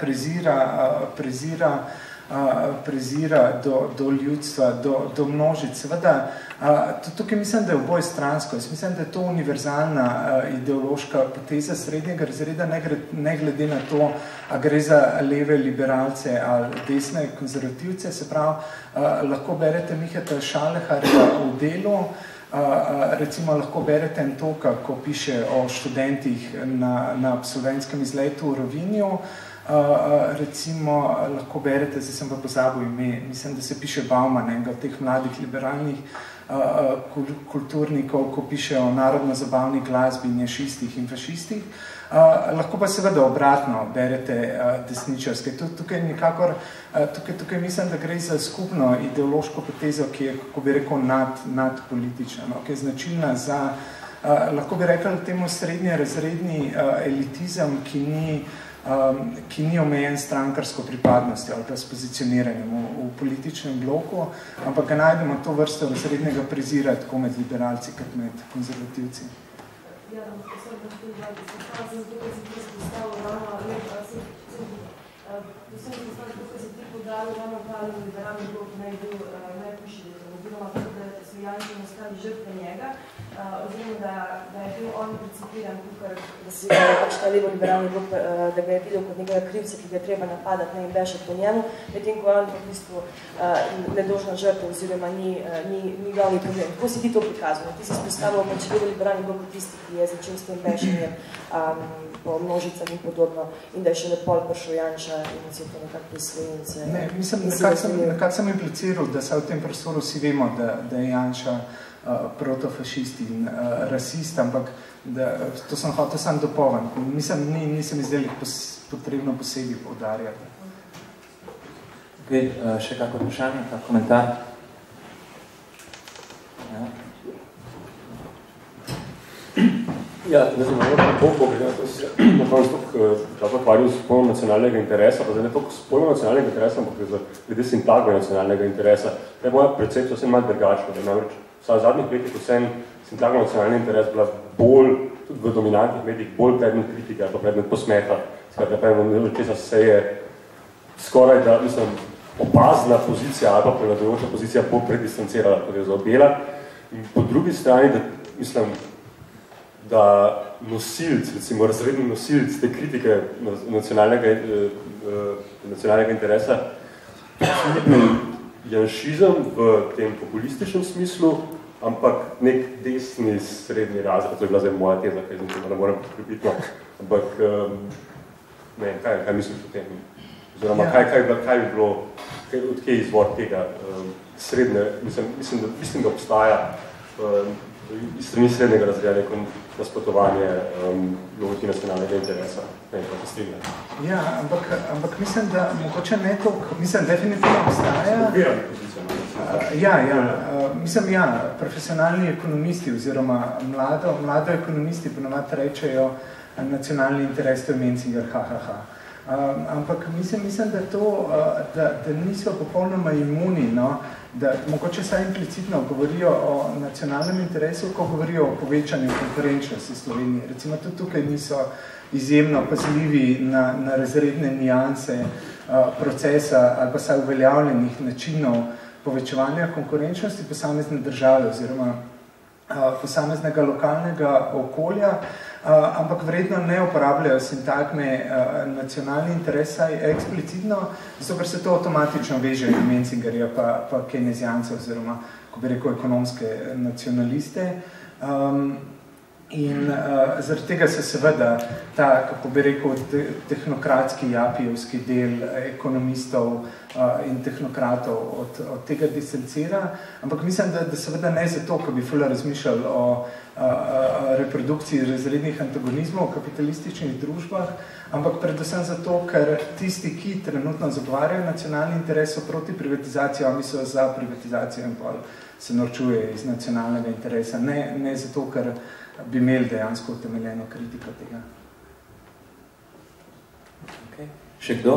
A: prezira do ljudstva, do množic. Seveda, tukaj mislim, da je oboje stransko. Jaz mislim, da je to univerzalna ideološka poteza srednjega razreda, ne glede na to, a gre za leve liberalce ali desne konzervativce. Se pravi, lahko berete Miheta Šaleharja v Delu, recimo lahko berete Entoka, ko piše o študentih na absolventskem izletu v Rovinju, recimo lahko berete, zdaj sem pa pozabil ime, mislim, da se piše Bauman, enega od teh mladih liberalnih kulturnikov, ko piše o narodno-zabavni glasbi, nešistih in fašistih. Lahko pa seveda obratno berete desničarske. Tukaj nikakor, tukaj mislim, da gre za skupno ideološko potezo, ki je, kako bi rekel, nadpolitična, ki je značilna za, lahko bi rekel temu srednjerazredni elitizem, ki ni omejen strankarsko pripadnostjo ali pa s pozicioniranjem v političnem bloku, ampak ga najdemo to vrsto srednjega prezira tako med liberalci kot med konzervativci.
C: Ja, posebno tudi, da se tukaj si ti postavil ravno liberalni blok naj bil najpošiljen, oziroma da so Janši ostali žrtve njega, oziroma da je bil on precipiran tukaj, da si pač ta levo-liberalni blok, da ga je videl kot nekega krivca, ki ga je treba napadati, ne in vešati po njemu, medtem ko on v bistvu nedožna žrtev, oziroma ni glavni problem. Kako si ti to prikazal? Ti si spostavil pač levo-liberalni blok kot tisti, ki je začel s tem vešanjem po množicah in podobno, in da je še pol prišel Janša in se je to nekako prisvojil.
A: Ne, mislim, nekako sem impliciral, da se v tem prostoru vsi vemo, da je Janša protofašist in rasist, ampak to sem hotel sam dopoven. Mislim, nisem izdelih potrebno posebej poudarjati.
B: Še kako vprašanje, kak komentar?
D: Ja, ne znam, na koncu tako hvalil s pojmom nacionalnega interesa, pa zdaj ne toliko s pojmom nacionalnega interesa, ampak glede sintagme nacionalnega interesa. To je moja percepcija vsem malo drugačna, da namreč v zadnjih letih vsem sintagma nacionalni interes bila bolj, tudi v dominantnih medijih, bolj predmet kritike ali pa predmet posmeha. Skratka, predmet česa se je skoraj, da mislim, opazna pozicija ali pa prevladujoča pozicija bolj predistancirala, kot je zaobjela. In po drugi strani, da mislim, da nosilc, recimo razredni nosilc te kritike nacionalnega interesa, janšizem v tem populističnem smislu, ampak nek desni srednji razred, to je bila zdaj moja teza, kaj ne moram podkrepiti, ampak ne, kaj misliš o tem? Oziroma, kaj bi bilo, odkje je izvor tega srednje, mislim, da obstaja iz strani srednjega razreda neko nasprotovanje logiki nacionalnega interesa. Ne, pa se strinjam.
A: Ja, ampak mislim, da mogoče ne toliko, mislim, definitivno obstaja. Mislim, profesionalni ekonomisti oziroma mlado ekonomisti ponovadi rečejo nacionalni interes, to je Menzinger, ampak mislim, da to, da niso popolnoma imuni, no, da mogoče saj implicitno govorijo o nacionalnem interesu, ko govorijo o povečanju konkurenčnosti Slovenije. Recimo tudi tukaj niso izjemno pazljivi na razredne nijanse procesa ali pa saj uveljavljenih načinov povečevanja konkurenčnosti posamezne države oziroma posameznega lokalnega okolja, ampak vredno ne uporabljajo sintagme nacionalni interes, saj eksplicitno, zato ker se to avtomatično veže na Menzingerja pa keynesiance oziroma, ko bi rekel, ekonomske nacionaliste. In zaradi tega se seveda ta, kako bi rekel, tehnokratski japijevski del ekonomistov in tehnokratov od tega distancira, ampak mislim, da seveda ne zato, ko bi ful razmišljali o reprodukciji razrednih antagonizmov v kapitalističnih družbah, ampak predvsem zato, ker tisti, ki trenutno zagovarjajo nacionalni interes, so proti privatizaciji, oni so za privatizacijo in pol se norčuje iz nacionalnega interesa. Ne zato, ker bi imeli dejansko utemeljeno kritiko tega.
B: Okay. Še kdo?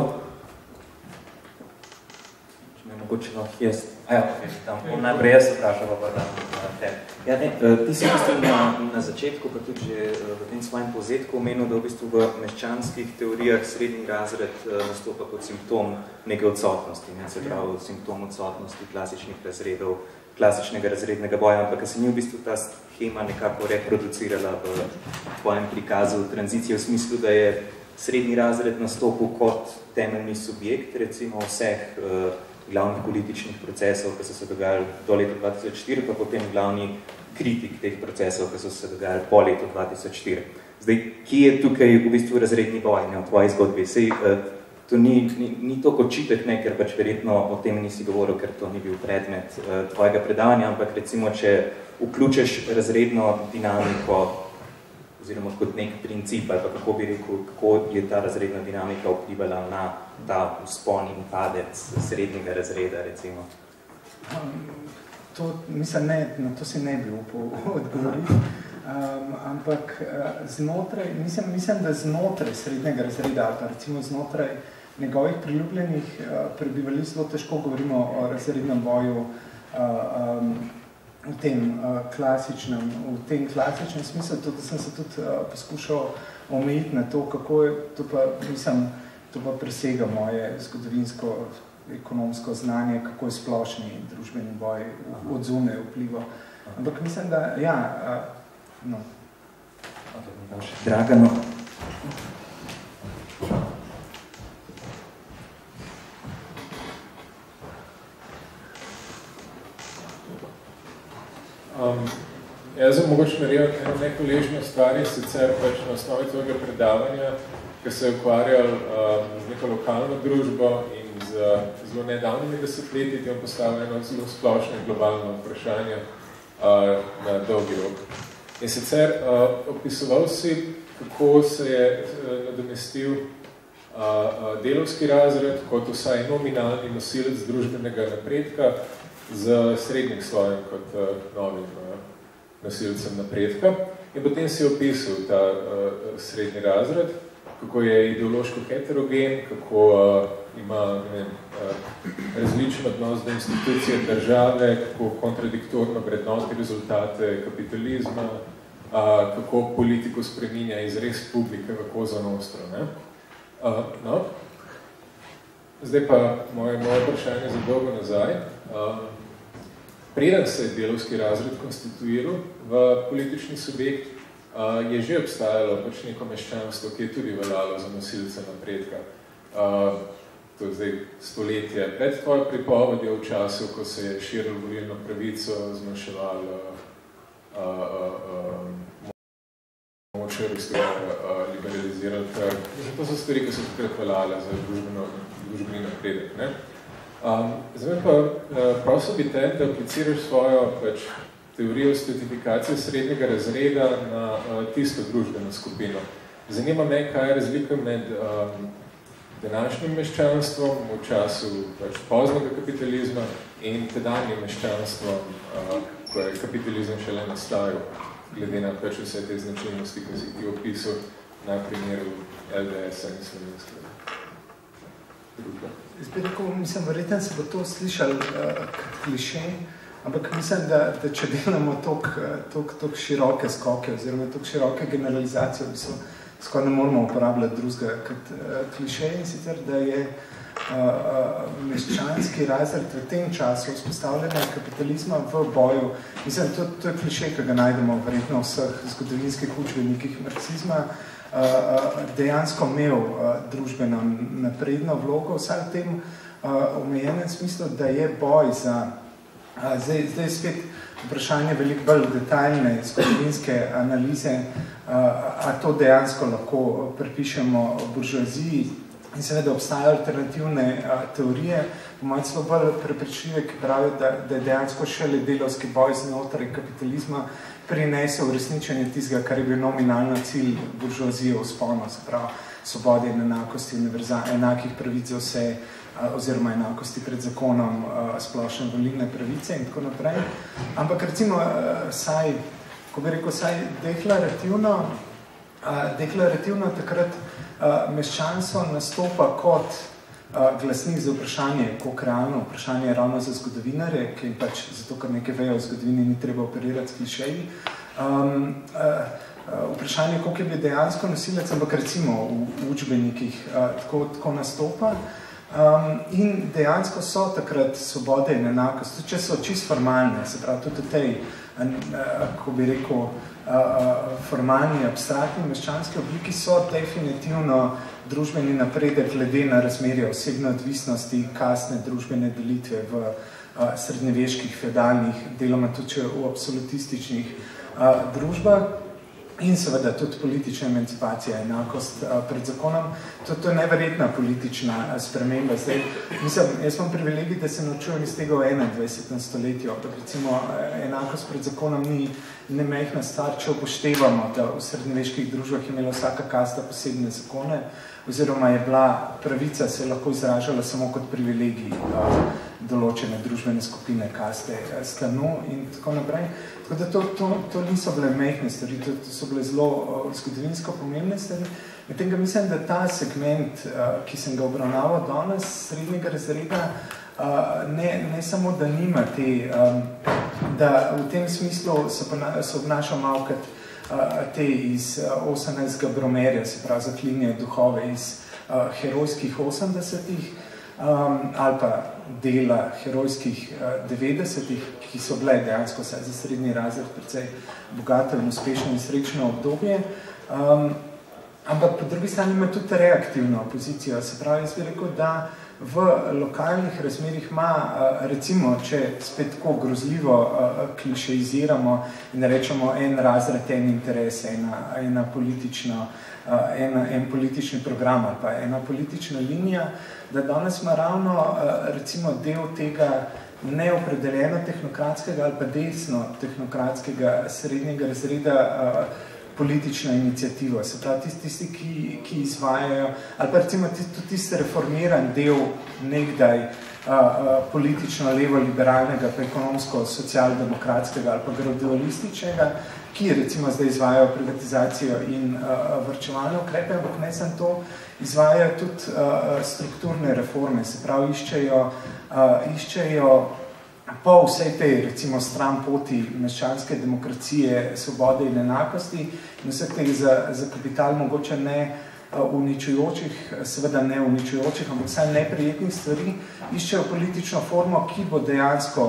B: Če me mogoče lahko jaz... Najprej jaz vprašal, pa da te. Ja, ne, ti si v bistvu na začetku, pa tudi že v tem svojem povzetku omenil, da v bistvu v meščanskih teorijah srednji razred nastopa kot simptom neke odsotnosti, ne, se pravi simptom odsotnosti klasičnih razredov, klasičnega razrednega boja, ampak se ni v bistvu ta schema nekako reproducirala v tvojem prikazu tranzicije v smislu, da je srednji razred nastopil kot temeljni subjekt, recimo vseh glavnih političnih procesov, ki so se dogajali do leta 2004, pa potem glavni kritik teh procesov, ki so se dogajali po letu 2004. Zdaj, kje je tukaj v bistvu razredni boj, ne, v tvoji zgodbi? Sej, to ni toliko očitek, ne, ker pač verjetno o tem nisi govoril, ker to ni bil predmet tvojega predavanja, ampak recimo, če vključiš razredno dinamiko oziroma kot nek princip, ali pa kako bi rekel, kako je ta razredna dinamika vplivala na ta vzpon in padec srednjega razreda, recimo.
A: Mislim, na to si ne bi upal odgovoriti, ampak znotraj, mislim, da znotraj srednjega razreda, ali pa recimo znotraj njegovih priljubljenih prebivališč zelo težko govorimo o razrednem boju v tem klasičnem smislu, da sem se tudi poskušal omejiti na to, kako je, to pa presega moje zgodovinsko, ekonomsko znanje, kako je splošni družbeni boj od zunaj vplival. Ampak mislim, da,
B: Dragano.
E: Jaz sem mogoče naredil eno nekoležno stvar in sicer pač na osnovi tvojega predavanja, ki se je ukvarjal z neko lokalno družbo in z zelo nedavnimi desetletji, ki vam postavlja eno zelo splošno in globalno vprašanje na dolgi rok. In sicer opisoval si, kako se je nadomestil delavski razred kot vsaj nominalni nosilec družbenega napredka z srednjim slojem kot novim nosilcem napredka. In potem si opisal ta srednji razred, kako je ideološko heterogen, kako ima različen odnos do institucije države, kako kontradiktorno vrednoti rezultate kapitalizma, kako politiko spreminja iz res publike v Cosa Nostra. No. Zdaj pa moje vprašanje za dolgo nazaj. Preden se je delavski razred konstituiral v politični subjekt, je že obstajalo pač neko meščanstvo, ki je tudi veljalo za nosilce napredka. To je zdaj stoletje pred tvojo pripovedjo v času, ko se je širilo volilno pravico, zmanjševalo moče liberalizirali trg. To so stvari, ki so takrat veljale za družbeni napredek. Zdaj pa prosil bi te, da apliciraš svojo teorijo stratifikacije srednjega razreda na tisto družbeno skupino. Zanima me, kaj je razlika med današnjim meščanstvom v času poznega kapitalizma in tedanjim meščanstvom, ko je kapitalizem šele nastajal, glede na vse te značilnosti, ki si ti opisal na primeru LDS-a in slovenskega družbe.
A: Mislim, verjetno se bo to slišal kot kliše, ampak mislim, da če delamo toliko široke skoke oziroma toliko široke generalizacije, skoraj ne moramo uporabljati drugega kot kliše, in sicer, da je meščanski razred v tem času vzpostavljanja kapitalizma v boju. Mislim, to je kliše, ki ga najdemo verjetno v vseh zgodovinskih učbenikih marksizma, dejansko imel družbeno napredno vlogo, vsaj v tem omejenem smislu, da je boj za, zdaj spet vprašanje veliko bolj detaljne zgodovinske analize, a to dejansko lahko pripišemo buržoaziji in seveda obstajajo alternativne teorije, po mojem celo bolj prepričljive, ki pravijo, da je dejansko šele delavski boj znotraj kapitalizma prinesel uresničenje tistega, kar je bil nominalno cilj buržoazije vzpona, se pravi svobode in enakosti, enakih pravic za vse, oziroma enakosti pred zakonom, splošne volilne pravice in tako naprej. Ampak recimo, ko bi rekel, deklarativno takrat meščanstvo nastopa kot glasnik za vprašanje, koliko realno vprašanje je ravno za zgodovinarje, ki pač zato, ker nekaj vejo o zgodovini, ni treba operirati s klišeji. Vprašanje, koliko je bil dejansko nosilec, ampak recimo v učbenikih tako nastopa. In dejansko so takrat svobode in enakost, če so čisto formalne, se pravi tudi v tej, kako bi rekel, formalni, abstraktni meščanski obliki so definitivno družbeni napredek glede na razmerje osebne odvisnosti, kasne družbene delitve v srednjeveških, feudalnih, deloma tudi v absolutističnih družbah. in seveda tudi politična emancipacija, enakost pred zakonom. To je neverjetna politična sprememba. Zdaj, jaz imam privilegij, da se naučujem iz tega v 21. stoletju, ampak recimo enakost pred zakonom ni nemehna stvar, če upoštevamo, da v srednjeveških družbah je imela vsaka kasta posebne zakone, oziroma je bila pravica se lahko izražala samo kot privilegij določene družbene skupine, kaste, stanu in tako naprej. Tako da to niso bile mehne stvari, to so bile zelo zgodovinsko pomembne stvari. Medtem ga mislim, da ta segment, ki sem ga obravnaval danes, srednjega razreda, ne samo, da nima te, da v tem smislu se obnaša malo kot te iz 18. bromerja, se pravi zaklinjajo duhove iz herojskih 80-ih ali pa dela herojskih 90-ih, ki so bile dejansko vsaj za srednji razred precej bogato in uspešno in srečno obdobje. Ampak po drugi strani ima tudi reaktivno opozicijo. Se pravi, jaz bi rekel, da v lokalnih razmerih ima, recimo, če spet tako grozljivo klišeiziramo in rečemo en razred, en interes, en politični program ali pa ena politična linija, da danes ima ravno recimo del tega neopredeljeno tehnokratskega ali pa desno tehnokratskega srednjega razreda politična iniciativa, se pravi tisti, ki izvajajo, ali pa recimo tudi tisti reformiran del nekdaj politično levo-liberalnega, pa ekonomsko-socialdemokratskega ali pa gradualističnega, ki recimo zdaj izvajajo privatizacijo in varčevalne ukrepe, ampak ne samo to, izvajajo tudi strukturne reforme, se pravi iščejo po vsej tej, recimo, stran poti meščanske demokracije, svobode in enakosti in vseh teh za kapital mogoče ne uničujočih, seveda ne uničujočih, ampak vsaj neprijetnih stvari, iščejo politično formo, ki bo dejansko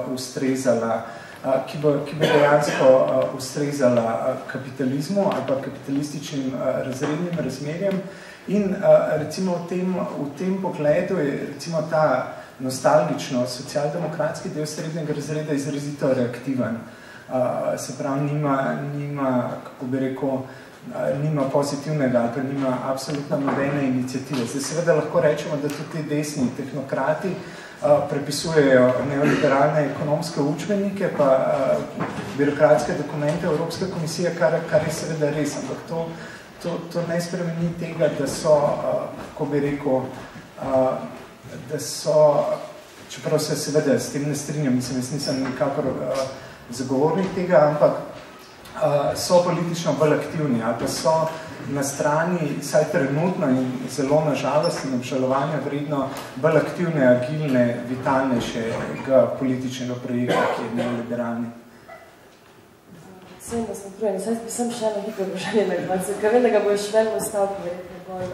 A: ustrezala kapitalizmu ali pa kapitalističnim razrednim razmerjem. In recimo v tem pogledu je recimo ta nostalgično socialdemokratski del srednjega razreda izrazito reaktiven. Se pravi, nima, kako bi rekel, nima pozitivnega ali pa nima absolutno nobene iniciative. Zdaj seveda lahko rečemo, da tudi ti desni tehnokrati prepisujejo neoliberalne ekonomske učbenike pa birokratske dokumente Evropske komisije, kar je seveda res, ampak to ne spremeni tega, da so, kako bi rekel, da so, čeprav se seveda s tem ne strinjam, mislim, jaz nisem nikakor zagovornik tega, ampak so politično bolj aktivni, ali pa so na strani, saj trenutno in zelo na žalost in obžalovanja vredno, bolj aktivne, agilne, vitalnejšega političnega projekta, ki je neoliberalni.
C: Sem, da sem trujeni, saj bi sem še eno hitro vprašanje na gledalce, ker vem, da ga boš veljno stavko verjetno bolj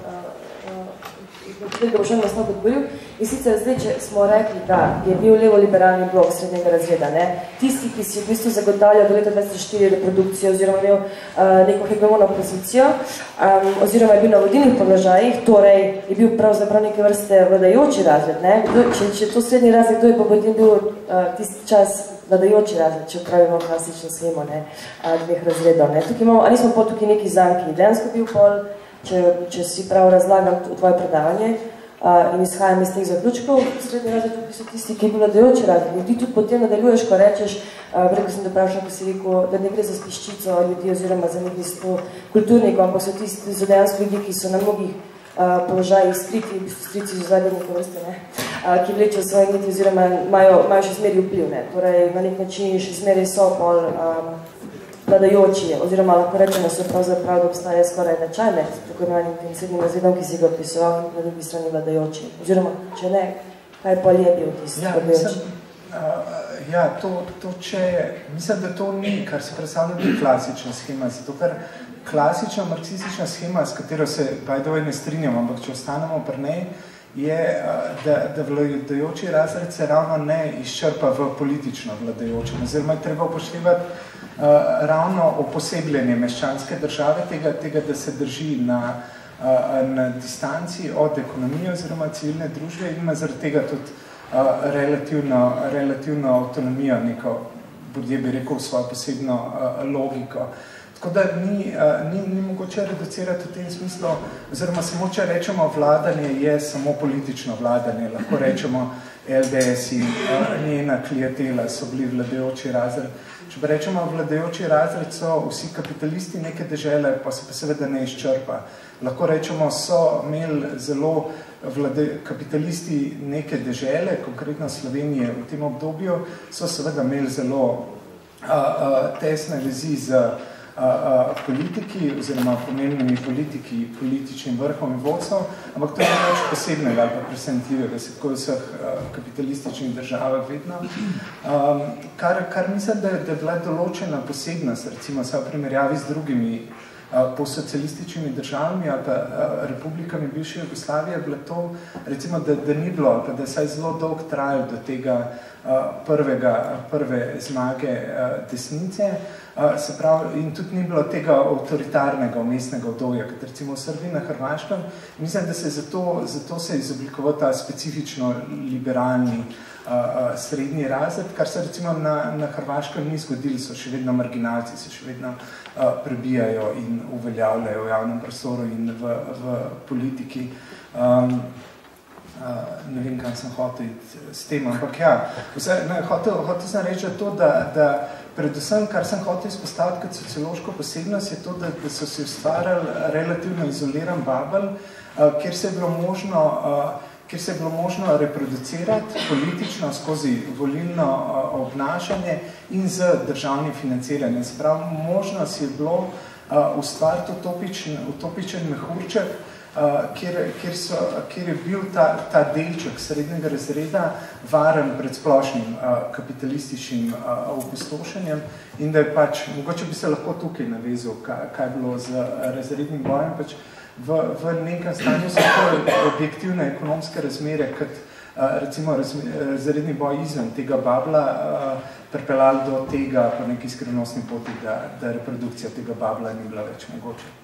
C: odboril. In sicer zdaj, če smo rekli, da je bil levo-liberalni blok srednjega razreda, tisti, ki si v bistvu zagotavljal do leta 2004 reprodukcijo oziroma imel neko hegemonno pozicijo, oziroma je bil na vodilnih položajih, torej je bil pravzaprav neke vrste vladajoči razred. Če to srednji razred, kdo je pa potem bil tisti čas vladajoči razred, če upravimo klasično shemo dveh razredov. Tukaj imamo, ali smo pa tukaj neki zanki, dejansko bil pol, če si prav razlagam v tvoje predavanje in izhajam iz teh zaključkov, srednji razred so tisti, ki je bil vladajoči razred. In ti tudi potem nadaljuješ, ko rečeš, preko sem te vprašal, ko si rekel, da ne gre za spiščico ljudi oziroma za nekaj sto kulturnikov, ampak so tisti dejansko ljudi, ki so na mnogih položajih skriti, strici z zadnje neke vrste, ki vlečejo svoje niti oziroma imajo še zmeri vpliv. Torej, na nek način še zmeri so pol vladajoči, oziroma lahko rečemo, so pravzaprav, da obstaja skoraj načaj med tako imenovanim tem srednjim razredom, ki si ga opisoval na drugi strani vladajoči. Oziroma, če ne, kaj pol je bil tisti vladajoči?
A: Mislim, da to ni, kar se predstavlja ni klasična schema, zato ker klasična marksistična schema, s katero se bajdove ne strinjamo, ampak če ostanemo pri njej, je, da vladajoči razred se ravno ne izčrpa v politično vladajočem, oziroma je treba upoštevati ravno oposebljenje meščanske države, tega, da se drži na distanci od ekonomije oziroma civilne družbe in ima zaradi tega tudi relativno avtonomijo, neko, bi rekel, svojo posebno logiko. Tako da ni mogoče reducirati v tem smislu, oziroma samo če rečemo vladanje je samo politično vladanje, lahko rečemo LDS in njena klientela so bili vladajoči razred. Če pa rečemo vladajoči razred so vsi kapitalisti neke dežele, pa se pa seveda ne izčrpa. Lahko rečemo, so imeli zelo kapitalisti neke dežele, konkretno Slovenije v tem obdobju, so seveda imeli zelo tesne vezi z politiki oziroma pomembnimi politiki, političnim vrhom in vodstvom, ampak to je več posebnega ali pa presenetljivega, se tako v vseh kapitalističnih državah vedno. Kar mislim, da je bila določena posebnost, recimo v primerjavi z drugimi postsocialističnimi državami ali pa republikami bivše Jugoslavije, je bilo to, recimo, da ni bilo, pa da je saj zelo dolg trajal do tega prve zmage desnice, se pravi, in tudi ni bilo tega avtoritarnega umestnega obdobja, kot recimo v Srbiji na Hrvaškem. Mislim, da se zato se je izoblikoval ta specifično liberalni srednji razred, kar se recimo na Hrvaškem ni zgodili, so še vedno marginalci, se še vedno prebijajo in uveljavljajo v javnem prostoru in v politiki. Ne vem, kaj sem hotel s tem, ampak ja, hotel sem reči to, da predvsem, kar sem hotel izpostaviti kot sociološko posebnost, je to, da so se ustvarjali relativno izoliran babel, kjer se je bilo možno reproducirati politično skozi volilno obnašanje in z državnim financiranjem. Se pravi, možnost je bilo ustvariti utopičen mehurček, kjer je bil ta delček srednjega razreda varen pred splošnim kapitalističnim opustošenjem in da je pač, mogoče bi se lahko tukaj navezal, kaj je bilo z razrednim bojem, pač v nekem stanju so to objektivne ekonomske razmere, kot recimo razredni boj izven tega babla pripeljali do tega po neki skrivnostni poti, da reprodukcija tega babla ni bila več mogoče.